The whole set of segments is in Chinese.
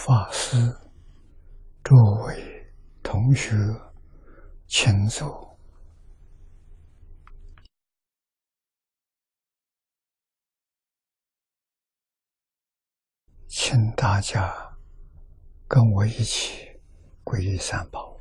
法师、诸位同学，请坐。请大家跟我一起皈依三宝。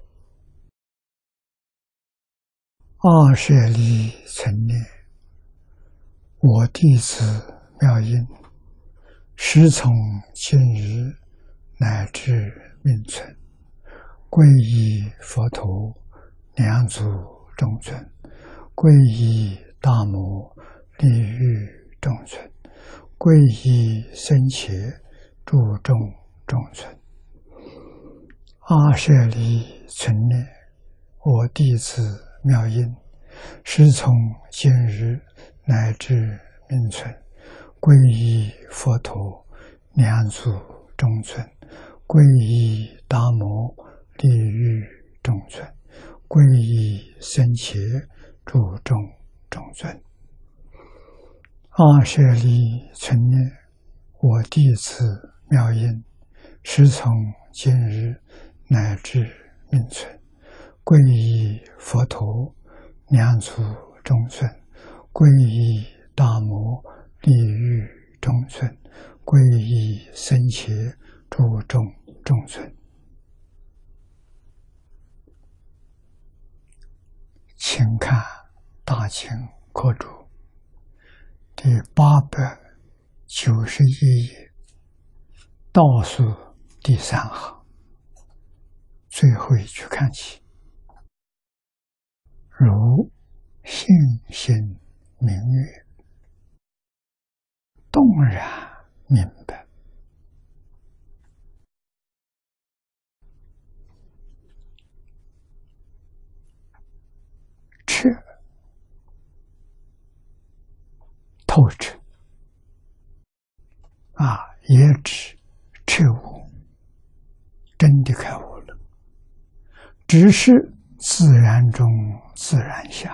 二舍利成念，我弟子妙音，时从今日乃至命存，皈依佛陀、两祖众尊，皈依大摩利欲众尊，皈依僧伽诸众众尊。阿舍利存念，我弟子妙音，时从今日乃至命存，皈依佛陀、两祖众尊，皈依大摩利欲众尊，皈依僧伽诸众众尊。阿舍利存念，我弟子妙音，时从今日乃至命存，皈依佛陀、两祖众尊，皈依大摩利欲众尊，皈依僧伽诸众众尊。请看大经课注第891页，倒数第3行，最后一句看起。如信心明月，动然明白。彻透彻也指彻悟，真的开悟了，只是自然中自然相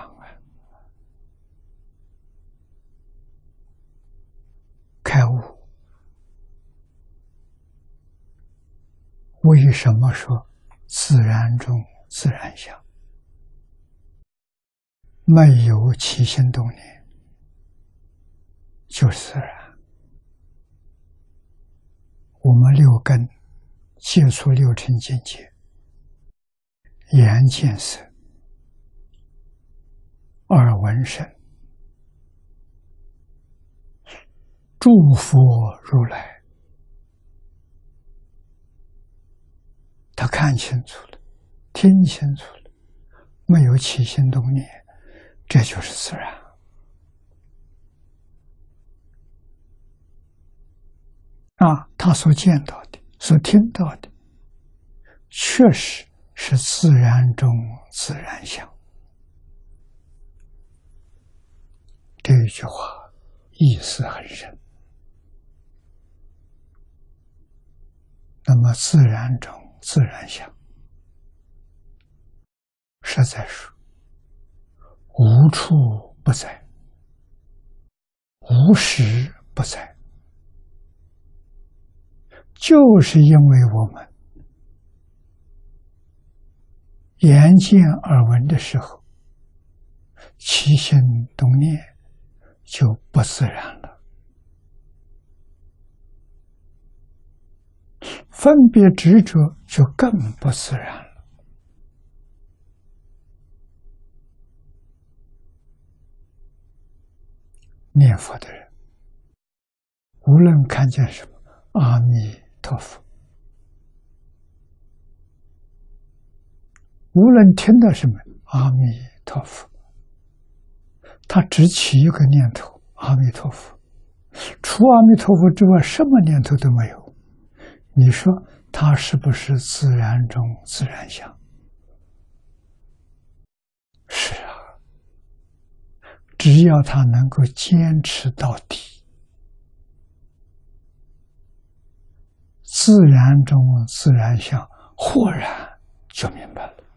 开悟。为什么说自然中自然相？没有起心动念就是自然。我们六根接触六尘境界，眼见色，耳闻声，诸佛如来，他看清楚了，听清楚了，没有起心动念，这就是自然。他所见到的，所听到的，确实是自然中自然相。这一句话意思很深。那么自然中自然相，实在说无处不在，无时不在，就是因为我们眼见耳闻的时候，起心动念就不自然了，分别执着就更不自然了。念佛的人，无论看见什么，阿弥陀佛；无论听到什么，阿弥陀佛。他只起一个念头，阿弥陀佛，除阿弥陀佛之外，什么念头都没有。你说他是不是自然中自然相？是啊，只要他能够坚持到底，自然中自然相，豁然就明白了。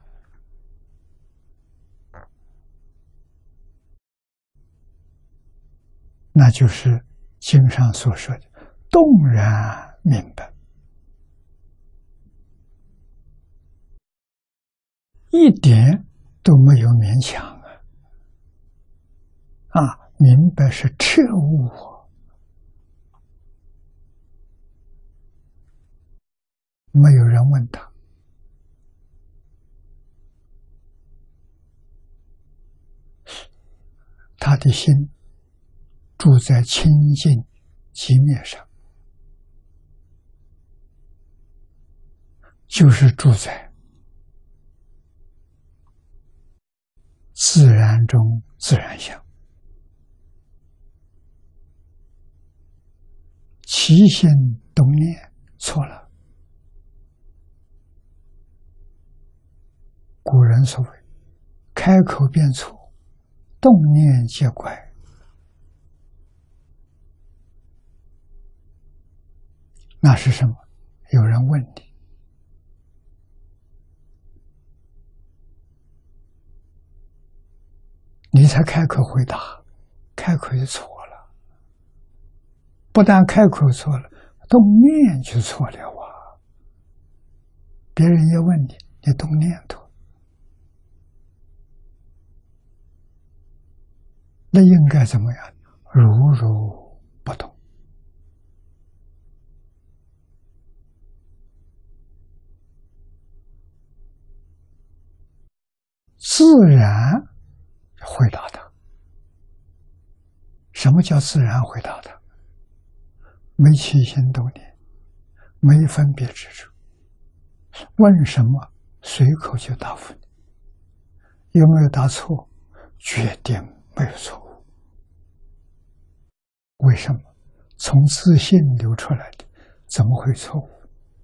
那就是经上所说的动然明白。 一点都没有勉强明白是彻悟没有人问他，他的心住在清净寂灭上，就是住在自然中自然相，起心动念错了。古人所谓开口便错，动念皆怪。那是什么？有人问你，你才开口回答，开口就错了。不但开口错了，动念就错了别人也问你，你动念头，那应该怎么样？如如不动。自然回答他。什么叫自然回答他？没起心动念，没分别之处，问什么随口就答复你。有没有答错？决定没有错误。为什么？从自信流出来的，怎么会错误？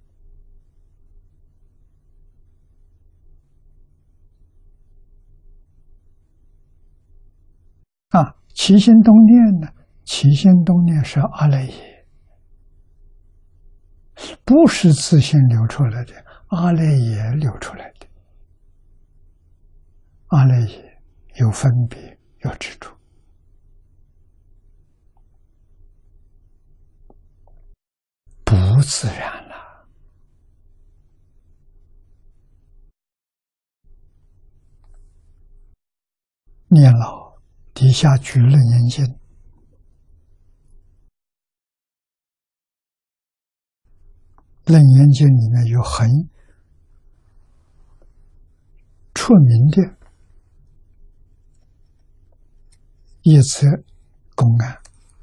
起心动念呢？起心动念是阿赖耶，不是自信流出来的，阿赖耶流出来的。阿赖耶有分别，有执着，不自然了。念老底下举楞严经，楞严经里面有很出名的一则公案。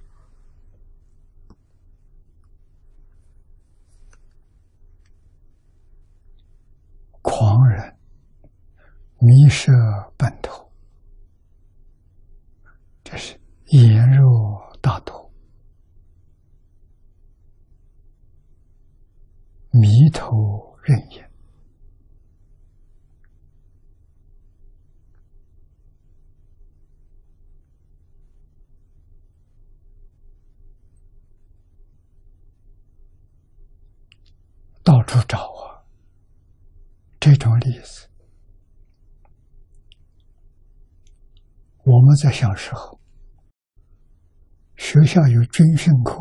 狂人迷失本头，这是眼若大头，迷头认眼。到处找这种例子。我们在小时候，学校有军训课，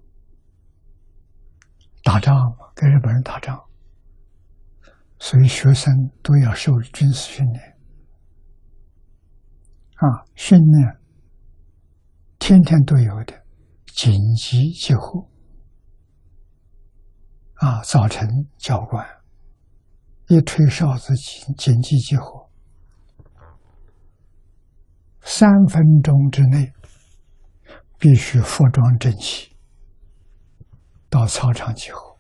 打仗嘛，跟日本人打仗，所以学生都要受军事训练。训练天天都有的，紧急救护。早晨教官一吹哨子，紧急救护，3分钟之内必须服装整齐，到操场集合。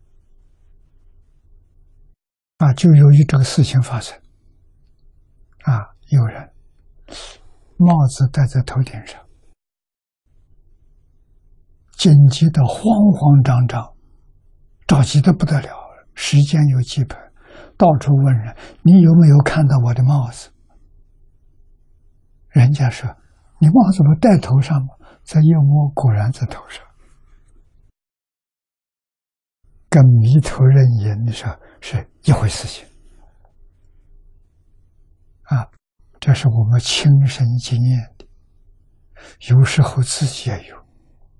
就由于这个事情发生，有人帽子戴在头顶上，紧急的慌慌张张，着急的不得了，时间有基本，到处问人：“你有没有看到我的帽子？”人家说：“你帽子不戴头上吗？”这一摸，果然在头上，跟迷头认眼的时候是一回事情。这是我们亲身经验的，有时候自己也有。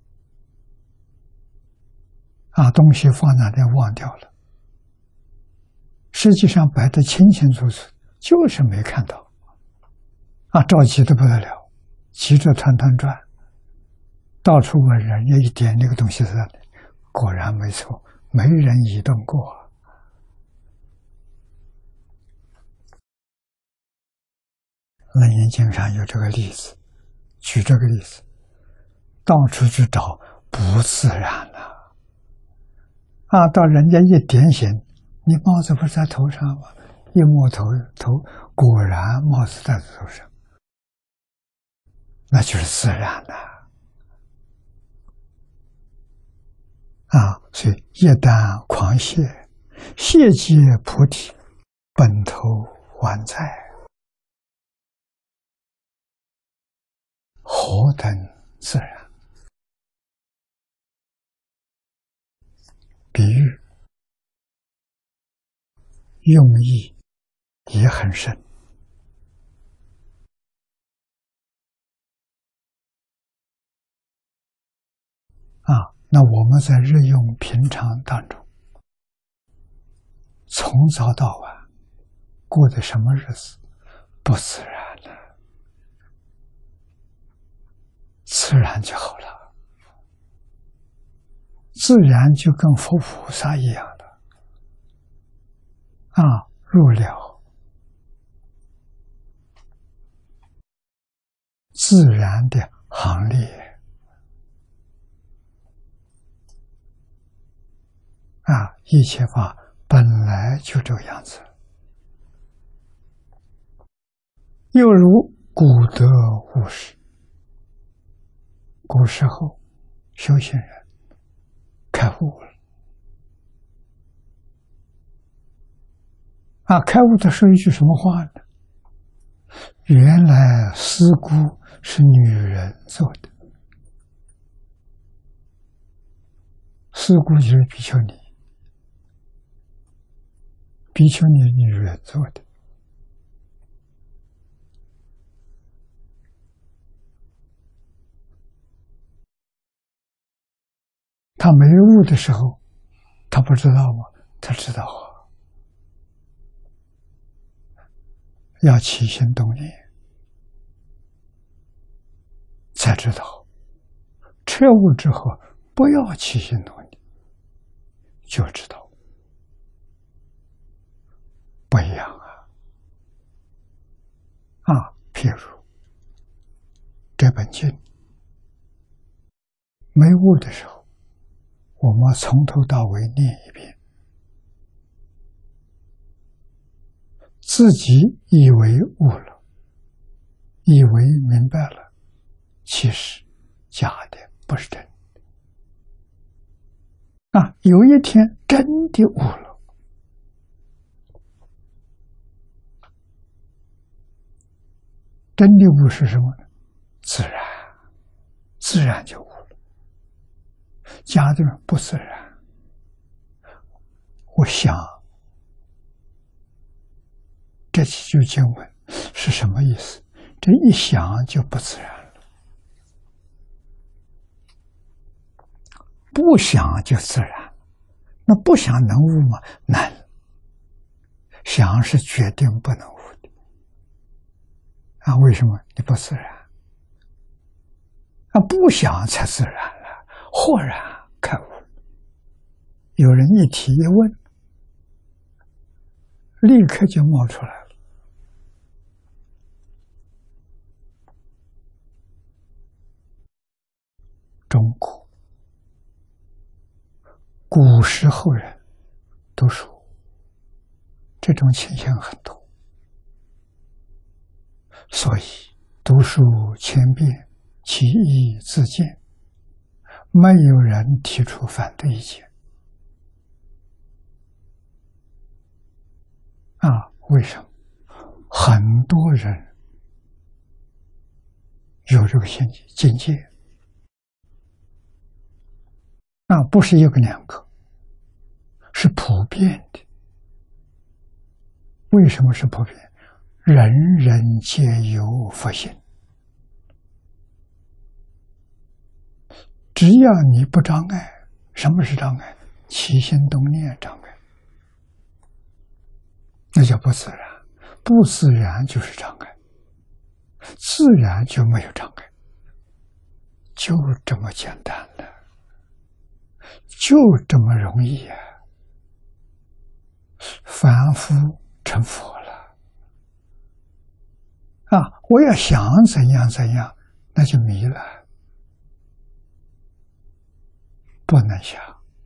东西放哪里忘掉了，实际上摆得清清楚楚， 就是没看到啊，着急的不得了，急着团团转，到处问人，家一点那个东西在那里，果然没错，没人移动过。楞严经上有这个例子，举这个例子，到处去找不自然了啊！到人家一点醒，你帽子不是在头上吗？一摸头，果然帽子在头上，那就是自然的啊！所以一旦狂谢，谢皆菩提，本头还在，何等自然？比喻用意也很深啊。那我们在日用平常当中，从早到晚过的什么日子？不自然的，自然就好了，自然就跟佛菩萨一样的啊，入了自然的行列啊，一切法本来就这个样子。又如古德悟士，古时候修行人开悟了啊，开悟的说一句什么话呢？原来思姑是女人做的，思姑就是比丘尼，比丘尼女人做的。他没悟的时候，他不知道吗？他知道啊，要起心动念才知道。彻悟之后，不要起心动念，就知道不一样啊！譬如这本经没悟的时候，我们从头到尾念一遍，自己以为悟了，以为明白了，其实假的，不是真的啊！有一天真的悟了，真的悟是什么呢？自然，自然就悟了。假的不自然，我想这几句经文是什么意思？这一想就不自然了，不想就自然。那不想能悟吗？难，想是决定不能悟的啊！为什么？你不自然啊，不想才自然了，豁然开悟。有人一提一问，立刻就冒出来了。中国古时候人读书，这种倾向很多，所以读书千遍，其义自见，没有人提出反对意见啊！为什么？很多人有这个境界啊，不是一个两个，是普遍的。为什么是普遍？人人皆有佛性，只要你不障碍。什么是障碍？起心动念障碍，那叫不自然。 不自然就是障碍，自然就没有障碍，就这么简单的，就这么容易呀！凡夫成佛了啊！我要想怎样怎样，那就迷了，不能想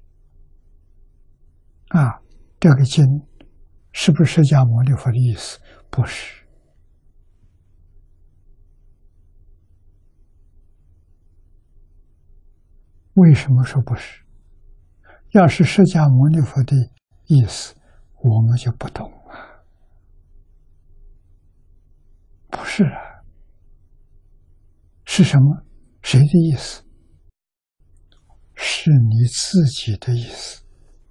啊！这个经是不是释迦牟尼佛的意思？不是。为什么说不是？要是释迦牟尼佛的意思，我们就不懂了。不是啊，是什么？谁的意思？是你自己的意思，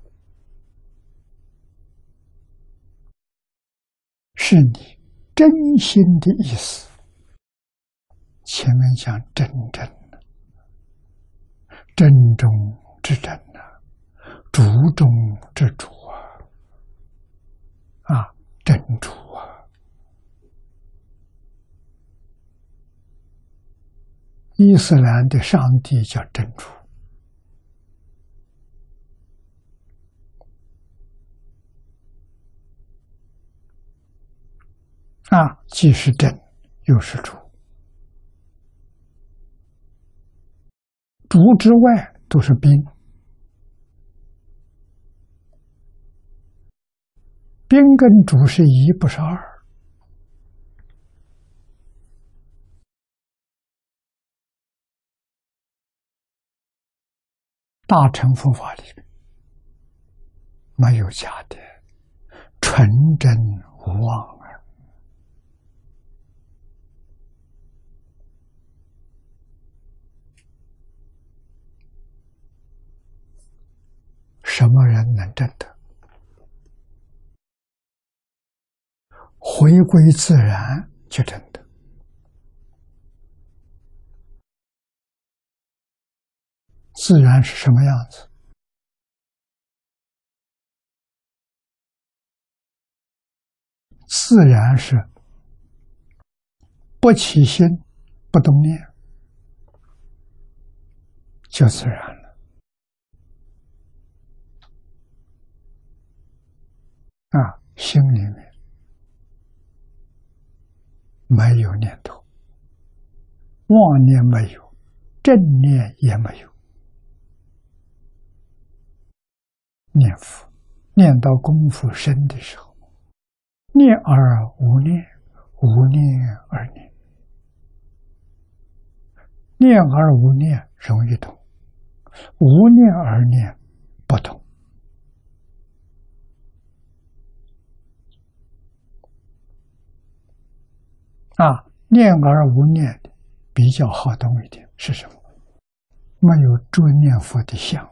是你真心的意思。前面讲真正的，真中之真呐，主中之主啊，真主啊！伊斯兰的上帝叫真主啊，既是真又是主，主之外都是宾，宾跟主是一，不是二。大乘佛法里面没有假的，纯真无妄啊！什么人能证得？回归自然就证得。自然是什么样子？自然是不起心，不动念，就自然了啊！心里面没有念头，妄念没有，正念也没有。念佛，念到功夫深的时候，念而无念，无念而念，念而无念容易懂，无念而念不懂啊！念而无念的比较好懂一点是什么？没有着念佛的相。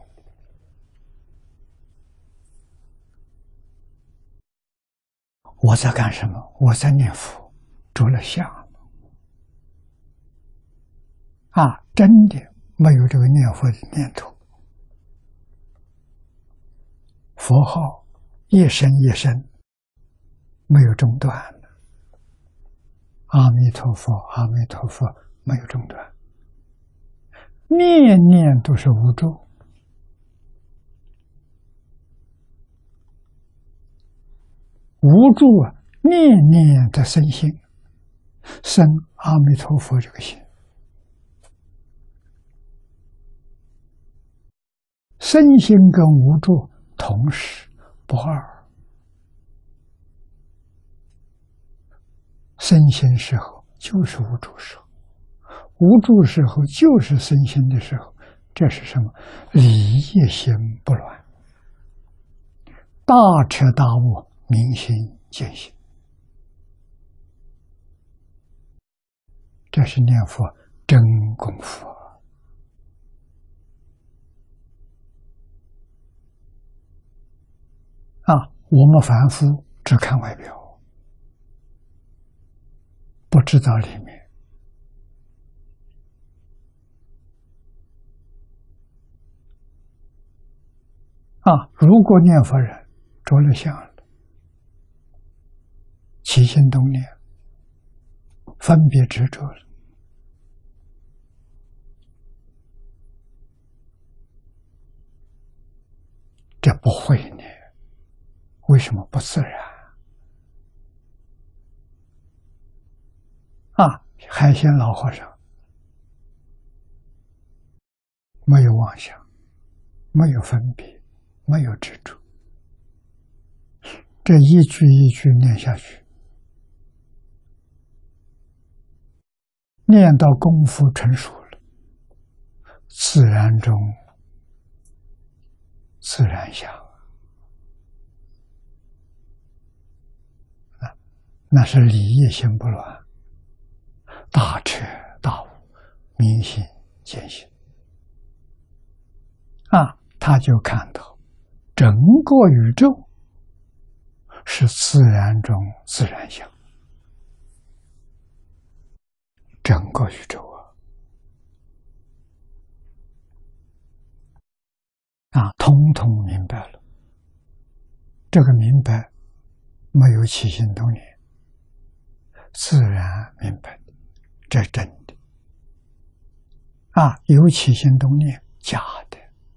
我在干什么？我在念佛，着了相啊！真的没有这个念佛的念头，佛号一声一声没有中断的。阿弥陀佛，阿弥陀佛，没有中断，念念都是无助。无助啊，念念的生心，生阿弥陀佛这个心，生心跟无助同时不二。生心时候就是无助时候，无助时候就是生心的时候，这是什么？理业心不乱，大彻大悟，明心见性，这是念佛真功夫啊！我们凡夫只看外表，不知道里面啊！如果念佛人着了相了， 起心动念，分别执着了，这不会呢？为什么不自然？海鲜老和尚没有妄想，没有分别，没有执着，这一句一句念下去，念到功夫成熟了，自然中自然想，那是理业心不乱，大彻大悟，明心见性。他就看到整个宇宙是自然中自然相，整个宇宙通通明白了。这个明白没有起心动念，自然明白，这是真的。有起心动念，假的。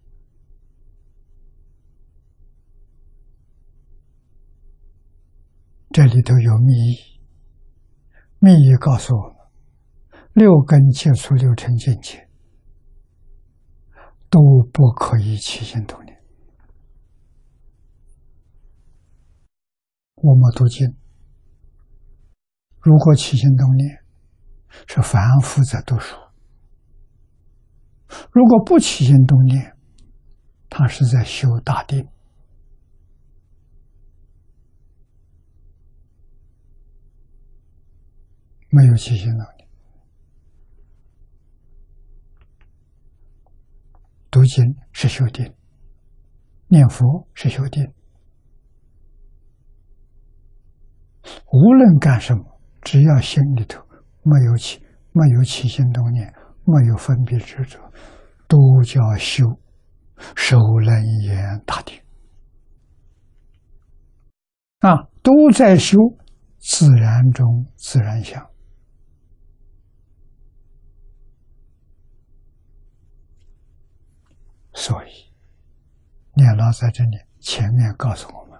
这里头有密意，密意告诉我们，六根接触六尘境界，都不可以起心动念。我们读经，如果起心动念，是凡夫在读书；如果不起心动念，他是在修大定。没有起心动念，读经是修定，念佛是修定。无论干什么，只要心里头没有起心动念，没有分别执着，都叫修首楞严大定。都在修自然中自然相。所以念老在这里前面告诉我们，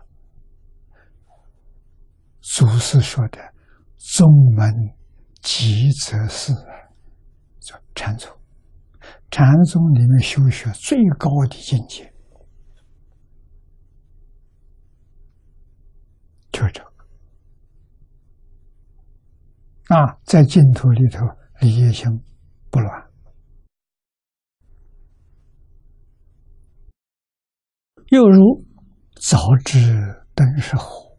祖师说的宗门极则是叫禅宗。禅宗里面修学最高的境界就是这个。在净土里头，理业心不乱。又如早知灯是火，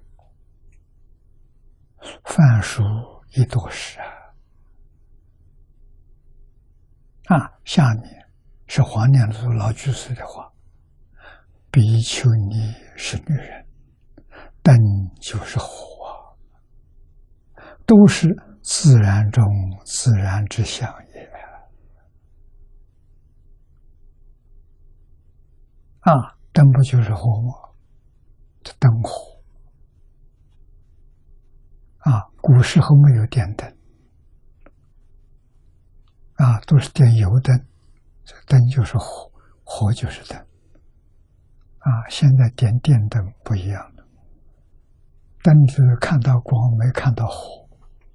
饭熟宜多食下面是黄念祖老居士的话：比丘尼是女人，灯就是火，都是自然中自然之相也。灯不就是火吗？这灯火古时候没有电灯都是点油灯，这灯就是火，火就是灯现在点电灯不一样了，灯只看到光，没看到火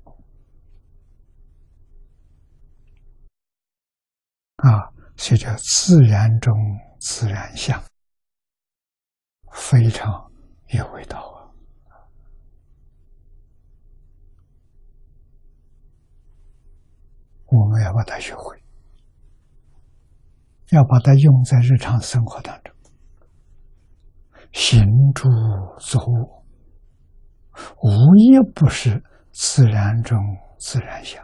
所以这自然中自然相非常有味道我们要把它学会，要把它用在日常生活当中，行住坐卧，无一不是自然中自然相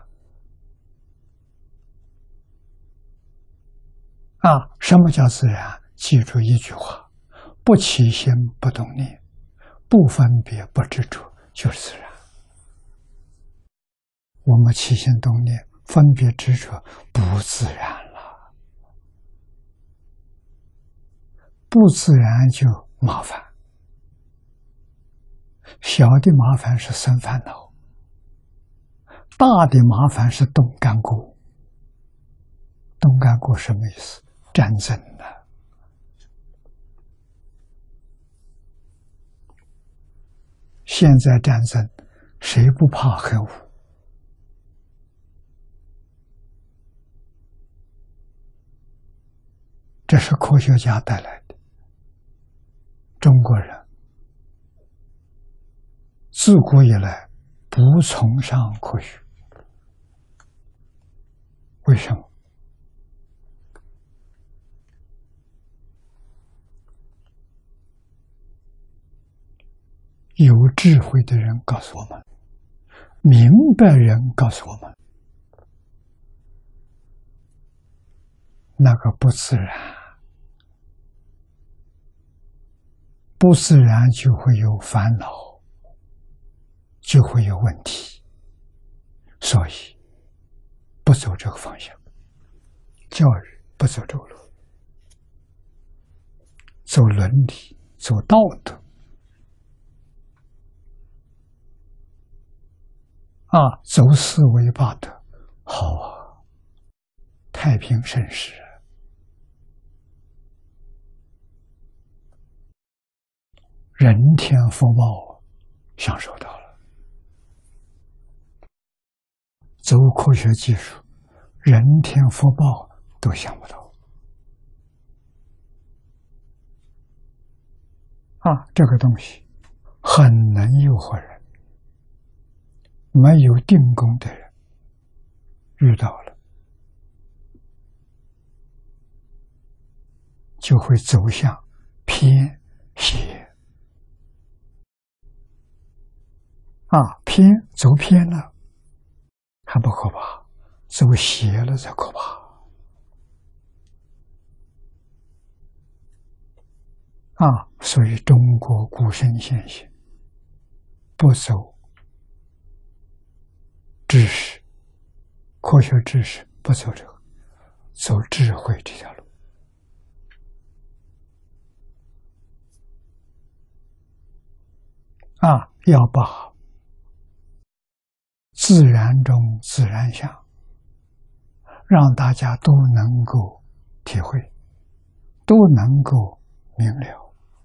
什么叫自然？记住一句话：不起心不动念，不分别不执着，就是自然。我们起心动念分别执着，不自然了，不自然就麻烦小的麻烦是生烦恼，大的麻烦是动干戈。动干戈什么意思？战争呢？现在战争，谁不怕核武？这是科学家带来的。中国人自古以来不崇尚科学，为什么？有智慧的人告诉我们，明白人告诉我们，那个不自然，不自然就会有烦恼，就会有问题，所以不走这个方向，教育不走这个路，走伦理，走道德。走四维八德，好啊，太平盛世，人天福报享受到了。走科学技术，人天福报都想不到。这个东西很能诱惑人。没有定功的人遇到了，就会走向偏邪。走偏了还不可怕，走邪了才可怕。所以中国古圣先贤不走知识，科学知识，不走这个，走智慧这条路。要把自然中自然相，让大家都能够体会，都能够明了。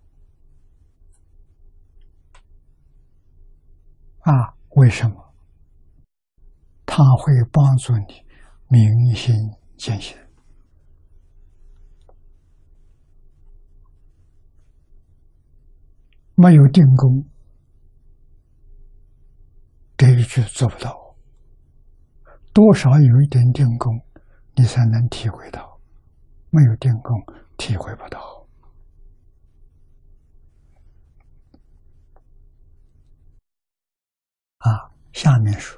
为什么？它会帮助你明心见性。没有定功，这一句做不到。多少有一点定功，你才能体会到；没有定功，体会不到。下面说，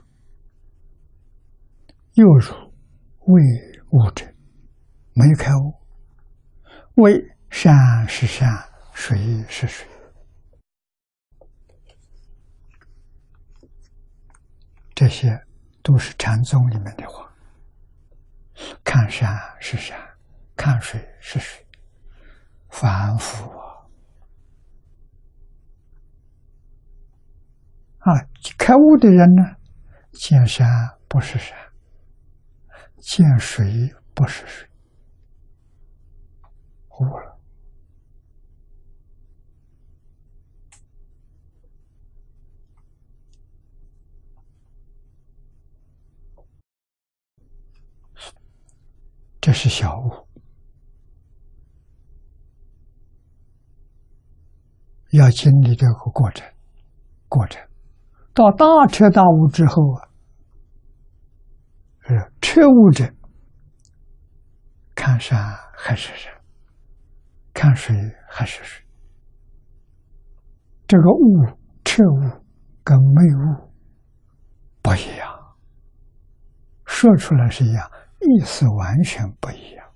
又如未悟者，没开悟，为山是山，水是水。这些都是禅宗里面的话。看山是山，看水是水，凡夫开悟的人呢，见山不是山，见水不是水，悟了。这是小悟，要经历这个过程。到大彻大悟之后彻悟者，看山还是山，看水还是水。这个悟彻悟跟没悟不一样，说出来是一样，意思完全不一样。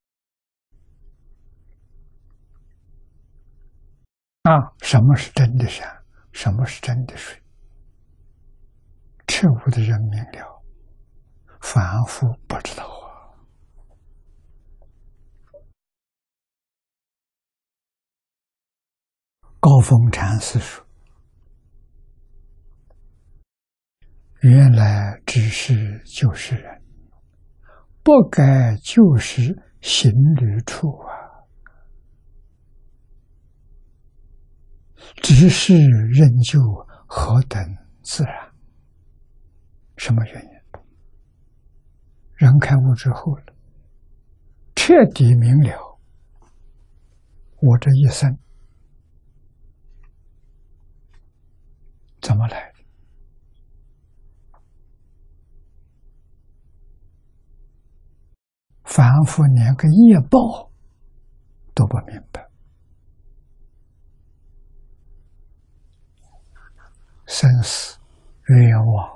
什么是真的山？什么是真的水？彻悟的人明了，凡夫不知道高峰禅师说：“ 原来只是旧时人，不改旧时行旅处啊，只是仍旧何等自然。什么原因？人开悟之后了，彻底明了，我这一生怎么来的？反复连个业报都不明白，生死冤枉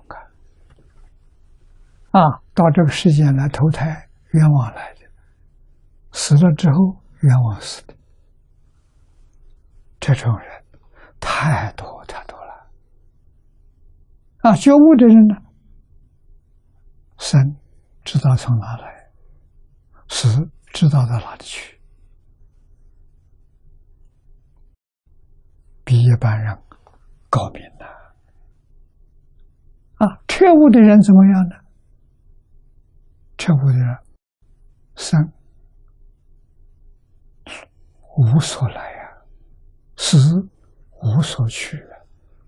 啊！到这个世界来投胎，冤枉来的，死了之后冤枉死的，这种人太多太多了啊！觉悟的人呢，生知道从哪来，死知道到哪里去，比一般人高明了啊！彻悟的人怎么样呢？彻悟的人生无所来啊，死无所去啊。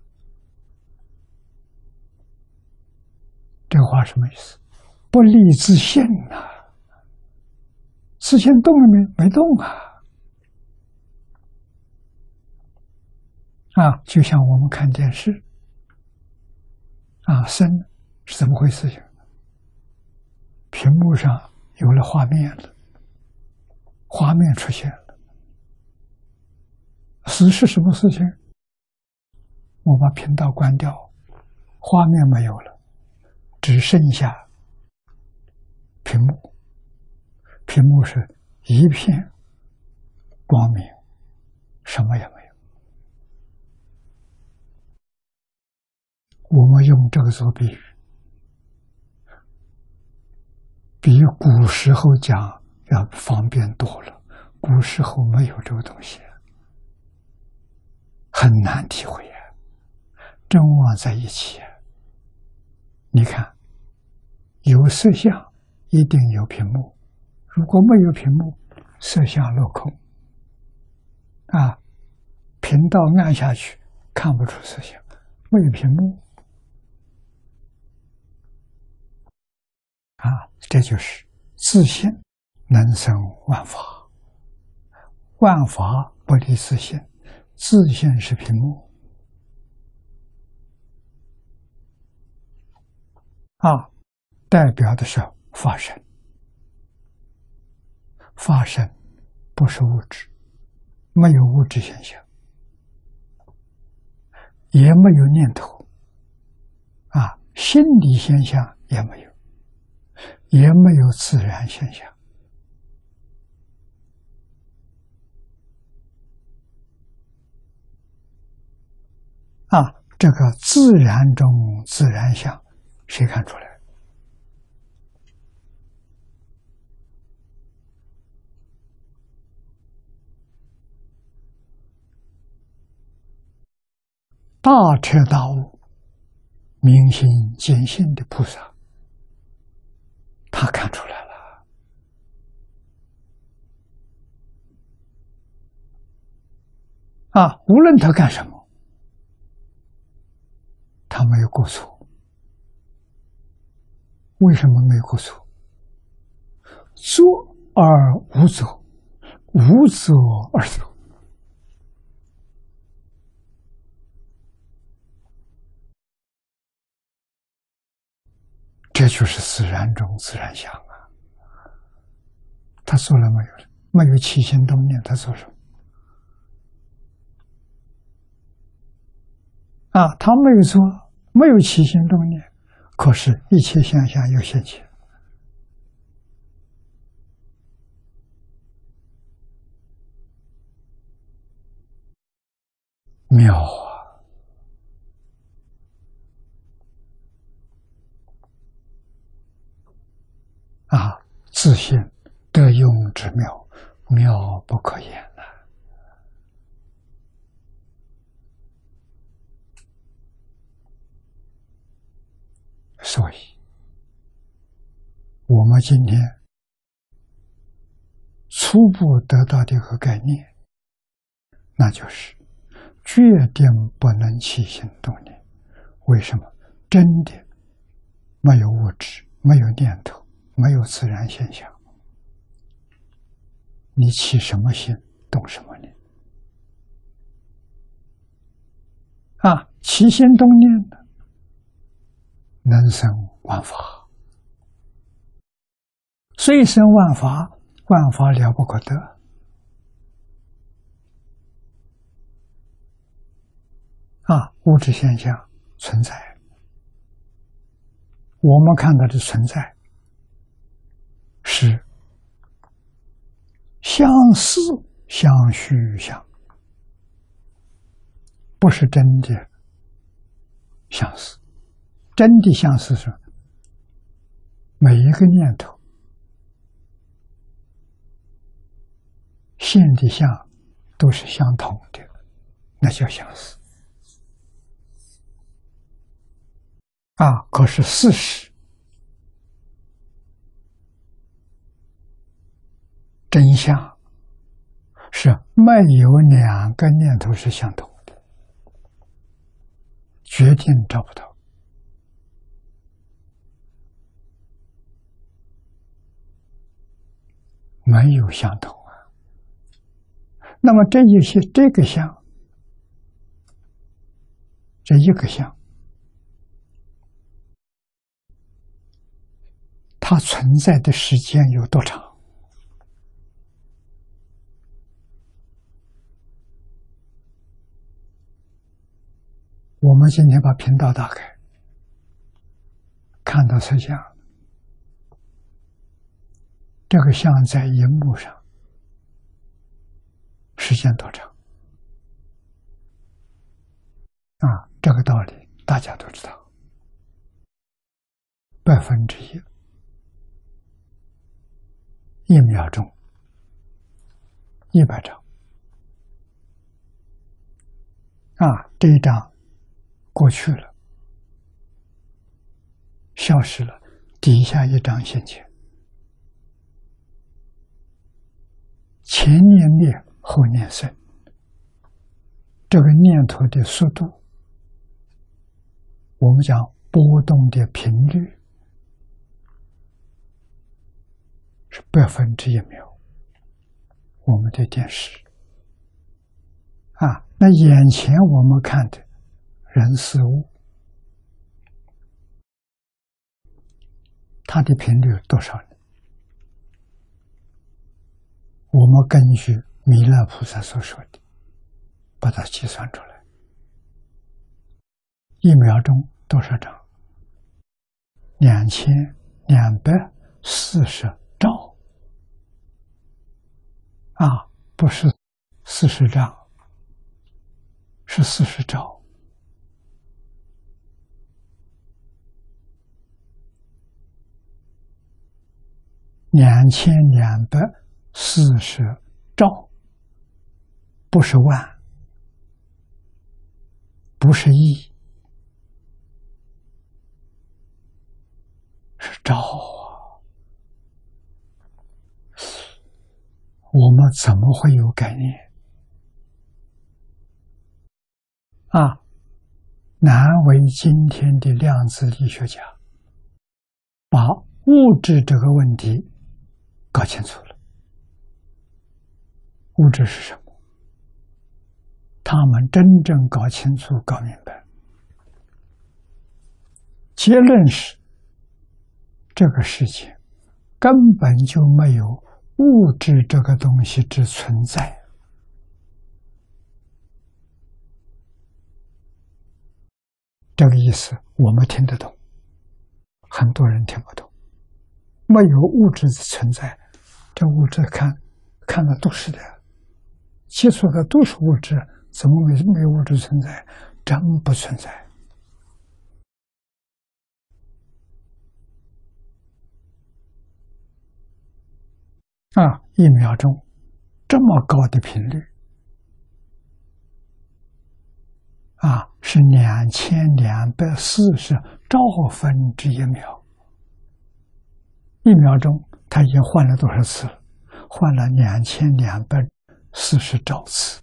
这话什么意思？不立自性啊，自性动了没？没动啊！啊，就像我们看电视啊，生是怎么回事情？屏幕上有了画面了，画面出现了，死是什么事情？我把频道关掉，画面没有了，只剩下屏幕，屏幕是一片光明，什么也没有。我们用这个做比喻，比古时候讲要方便多了。古时候没有这个东西，很难体会啊。真妄在一起，你看，有色相一定有屏幕，如果没有屏幕，色相落空啊，频道按下去看不出色相，没有屏幕啊，这就是自性能生万法，万法不离自性，自性是屏幕啊，代表的是法身。法身不是物质，没有物质现象，也没有念头啊，心理现象也没有，也没有自然现象啊。这个自然中自然相，谁看出来？大彻大悟、明心见性的菩萨，他看出来了啊！无论他干什么，他没有过错。为什么没有过错？作而无作，无作而作。这就是自然中自然相啊！他做了没有了？没有起心动念，他做什么？啊，他没有做，没有起心动念，可是一切现象又现前，妙啊！啊，自性得用之妙，妙不可言呐！ 所以，我们今天初步得到的一个概念，那就是决定不能起心动念。为什么？真的没有物质，没有念头，没有自然现象，你起什么心，动什么念啊？起心动念的，能生万法，虽生万法，万法了不可得啊！物质现象存在，我们看到的存在是相似、相虚相，不是真的相似。真的相似是每一个念头现的相都是相同的，那叫相似啊。可是事实真相是没有两个念头是相同的，决定找不到。没有相同啊。那么这个相，这一个相，它存在的时间有多长？我们今天把频道打开，看到这相，这个相在荧幕上时间多长？啊，这个道理大家都知道，1/1，1秒钟100张啊，这一张过去了，消失了，底下一张现前，前念灭，后念生，这个念头的速度，我们讲波动的频率是1/1秒，我们的电视啊，那眼前我们看的人事物，它的频率有多少呢？我们根据弥勒菩萨所说的，把它计算出来，1秒钟多少张？2240兆啊，不是40兆，是40兆。2240兆，不是万，不是亿，是兆啊！我们怎么会有概念啊？难为今天的量子力学家把物质这个问题搞清楚了。物质是什么？他们真正搞清楚、搞明白，结论是这个世界根本就没有物质这个东西之存在。这个意思我们听得懂，很多人听不懂。没有物质的存在，这物质看的都是的，接触的都是物质，怎么没有物质存在？真不存在啊！1秒钟这么高的频率是2240兆分之一秒，一秒钟它已经换了多少次了？换了2240兆次。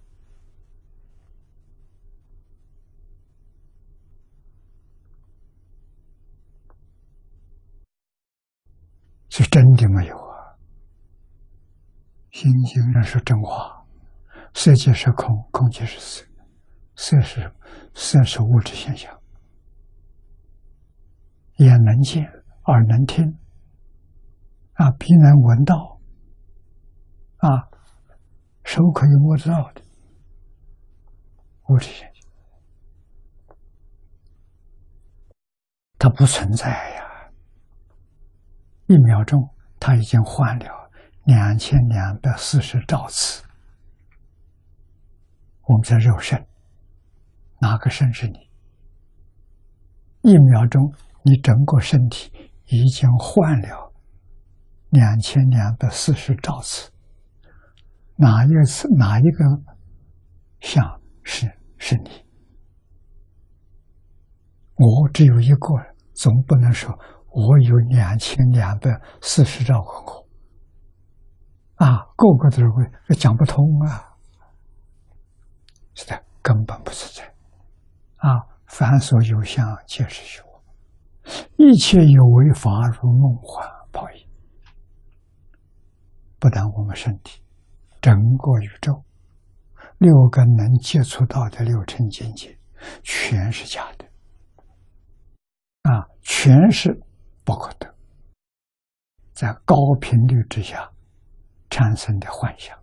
是真的没有啊！心经上说真话，色即是空，空即是色，色是物质现象，眼能见，耳能听，鼻能闻到，手可以摸得到的物质现象，它不存在呀！一秒钟，它已经换了2240兆次。我们在肉身，哪个身是你？一秒钟，你整个身体已经换了2240兆次。哪一个相是你？我只有一个，总不能说我有2240兆个我个个都是会，这讲不通啊！是的，根本不存在凡所有相，皆是虚妄，一切有为法，如梦幻泡影。不但我们身体，整个宇宙6根能接触到的6尘境界，全是假的全是不可得，在高频率之下产生的幻想，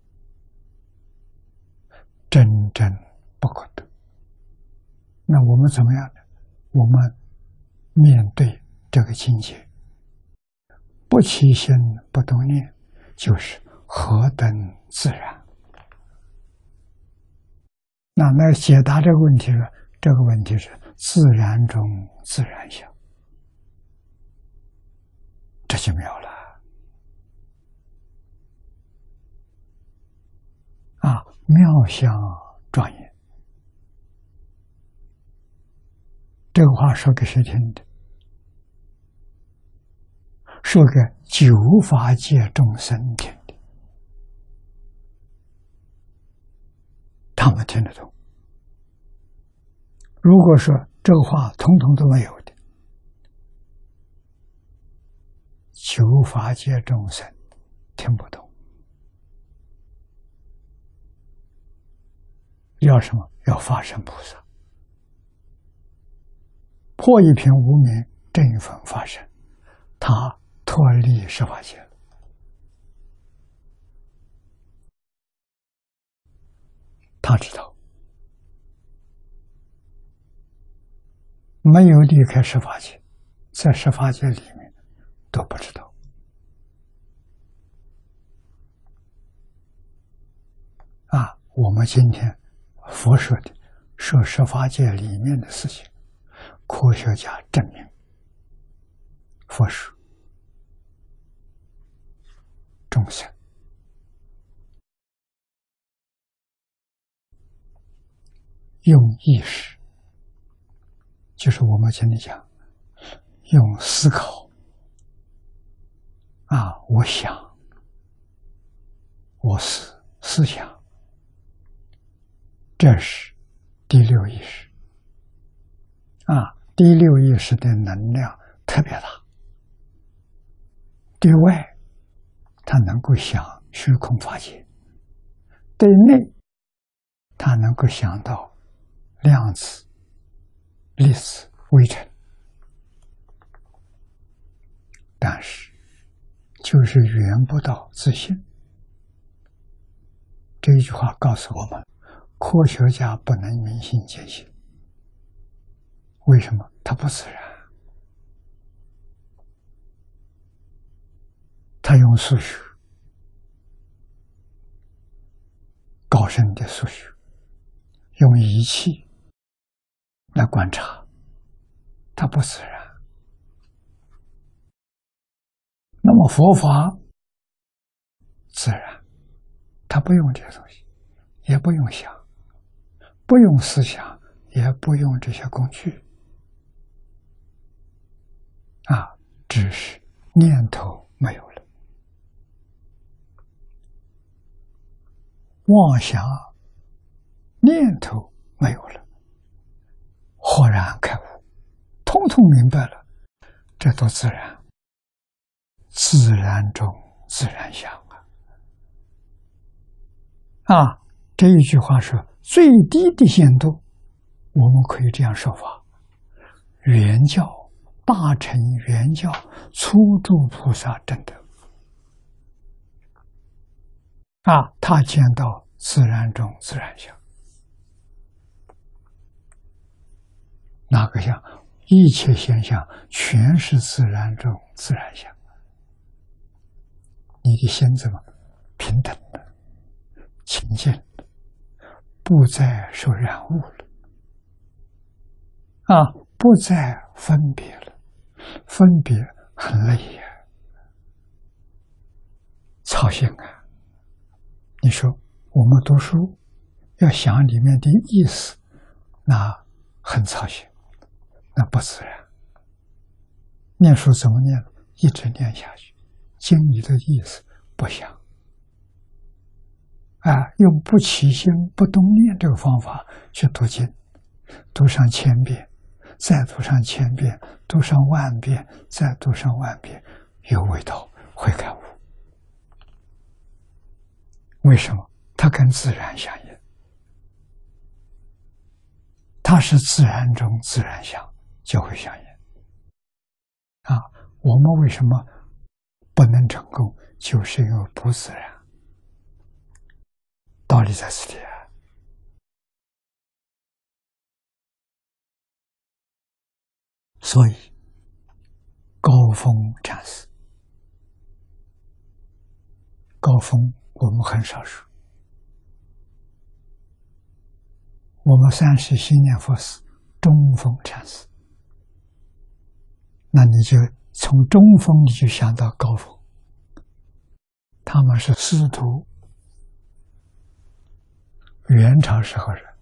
真正不可得。那我们怎么样呢？我们面对这个境界，不起心不动念，就是何等自然。那来解答这个问题呢？这个问题是自然中自然相，这就妙了妙相庄严。这个话说给谁听的？说给九法界众生听的，他们听得懂。如果说这个话统统都没有的，九法界众生听不懂。要什么？要法身菩萨，破一品无明，正一分法身，他脱离十法界了。他知道，没有离开十法界，在十法界里面都不知道。我们今天佛说的，说十法界里面的事情，科学家证明，佛说众生用意识，就是我们今天讲用思考我想，我思想，这是第六意识第六意识的能量特别大，对外它能够想虚空法界，对内它能够想到量子、粒子、微尘，但是就是圆不到自信。这一句话告诉我们，科学家不能明心见性。为什么？它不自然。他用数学，高深的数学，用仪器来观察，它不自然。那么佛法自然，它不用这些东西，也不用想， 不用思想，也不用这些工具，只是念头没有了，妄想念头没有了，豁然开悟，通通明白了，这都自然，自然中自然相这一句话说最低的限度，我们可以这样说法：原教大乘原教初住菩萨证得他见到自然中自然相，哪个相？一切现象全是自然中自然相。你的心怎么平等的、清净的，不再受染污了不再分别了，分别很累呀，操心啊！你说我们读书要想里面的意思，那很操心，那不自然。念书怎么念？一直念下去，经里的意思不想用不起心不动念这个方法去读经，读上1000遍，再读上1000遍，读上10000遍，再读上10000遍，有味道，会开悟。为什么？它跟自然相应，它是自然中自然相，就会相应我们为什么不能成功？就是因为不自然，道理在此地所以高峰禅师，高峰我们很少说，我们30心念佛寺中峰禅师，那你就从中峰你就想到高峰，他们是师徒，元朝时候人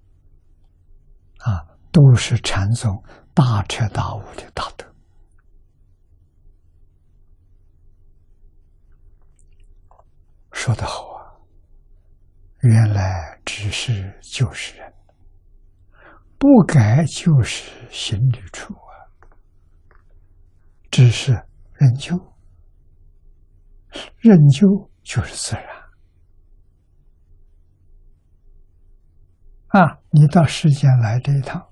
都是禅宗大彻大悟的大德。说得好原来只是旧时人，不改就是行旅处只是认旧，认旧就是自然你到世间来这一趟，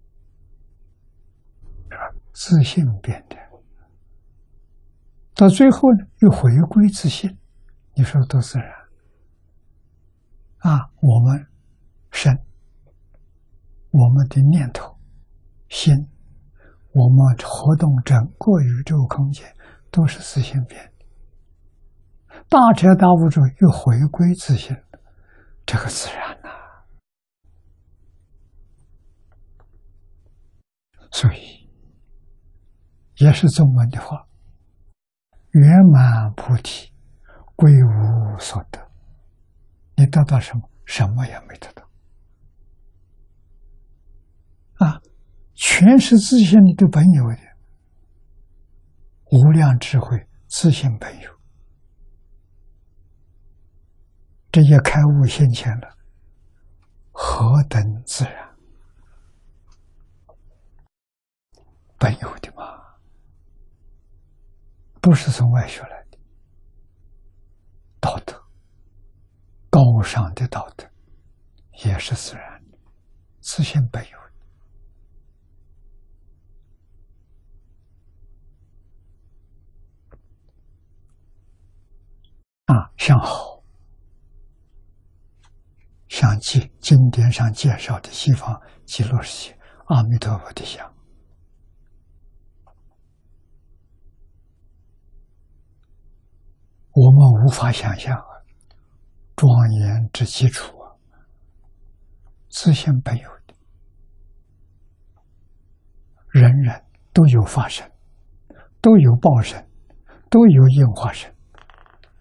自信变的，到最后呢又回归自信，你说多自然我们身，我们的念头、心，我们活动整个宇宙空间都是自信变的，大彻大悟之后又回归自信，这个自然所以也是中文的话，圆满菩提归无所得，你得到什么？什么也没得到全是自信的本有的，无量智慧自信本有，这些开悟现前了，何等自然，本有的嘛，不是从外学来的。道德，高尚的道德也是自然的，自信本有像好，像经典上介绍的西方极乐世界阿弥陀佛的像，我们无法想象庄严之基础自信本有的，人人都有法身，都有报身，都有应化身。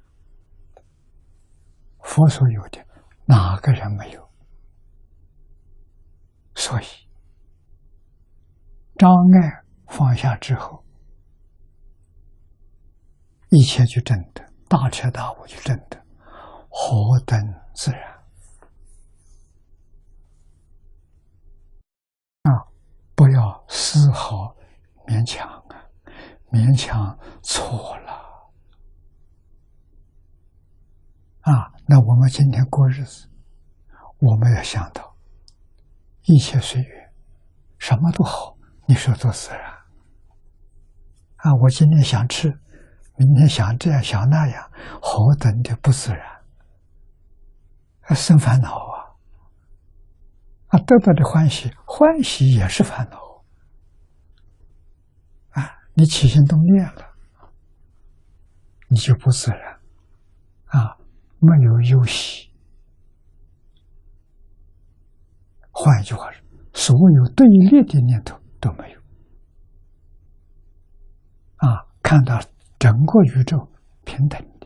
佛所有的哪个人没有？ 所以障碍放下之后，一切就真的，大彻大悟就真的，何等自然啊！不要丝毫勉强啊，勉强错了啊！那我们今天过日子，我们要想到一切随缘，什么都好，你说多自然啊！我今天想吃，明天想这样想那样，何等的不自然，生烦恼啊！得到的欢喜，欢喜也是烦恼啊！你起心动念了，你就不自然啊，没有忧喜。换一句话是，所有对立的念头都没有啊！看到整个宇宙平等的，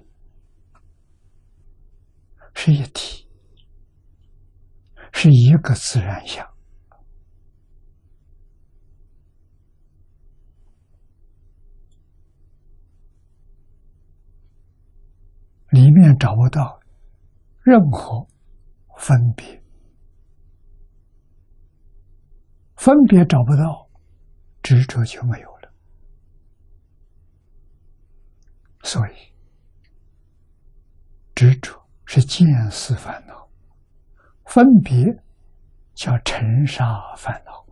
是一体，是一个自然相。里面找不到任何分别，分别找不到，执着就没有了。所以执着是见思烦恼，分别叫尘沙烦恼，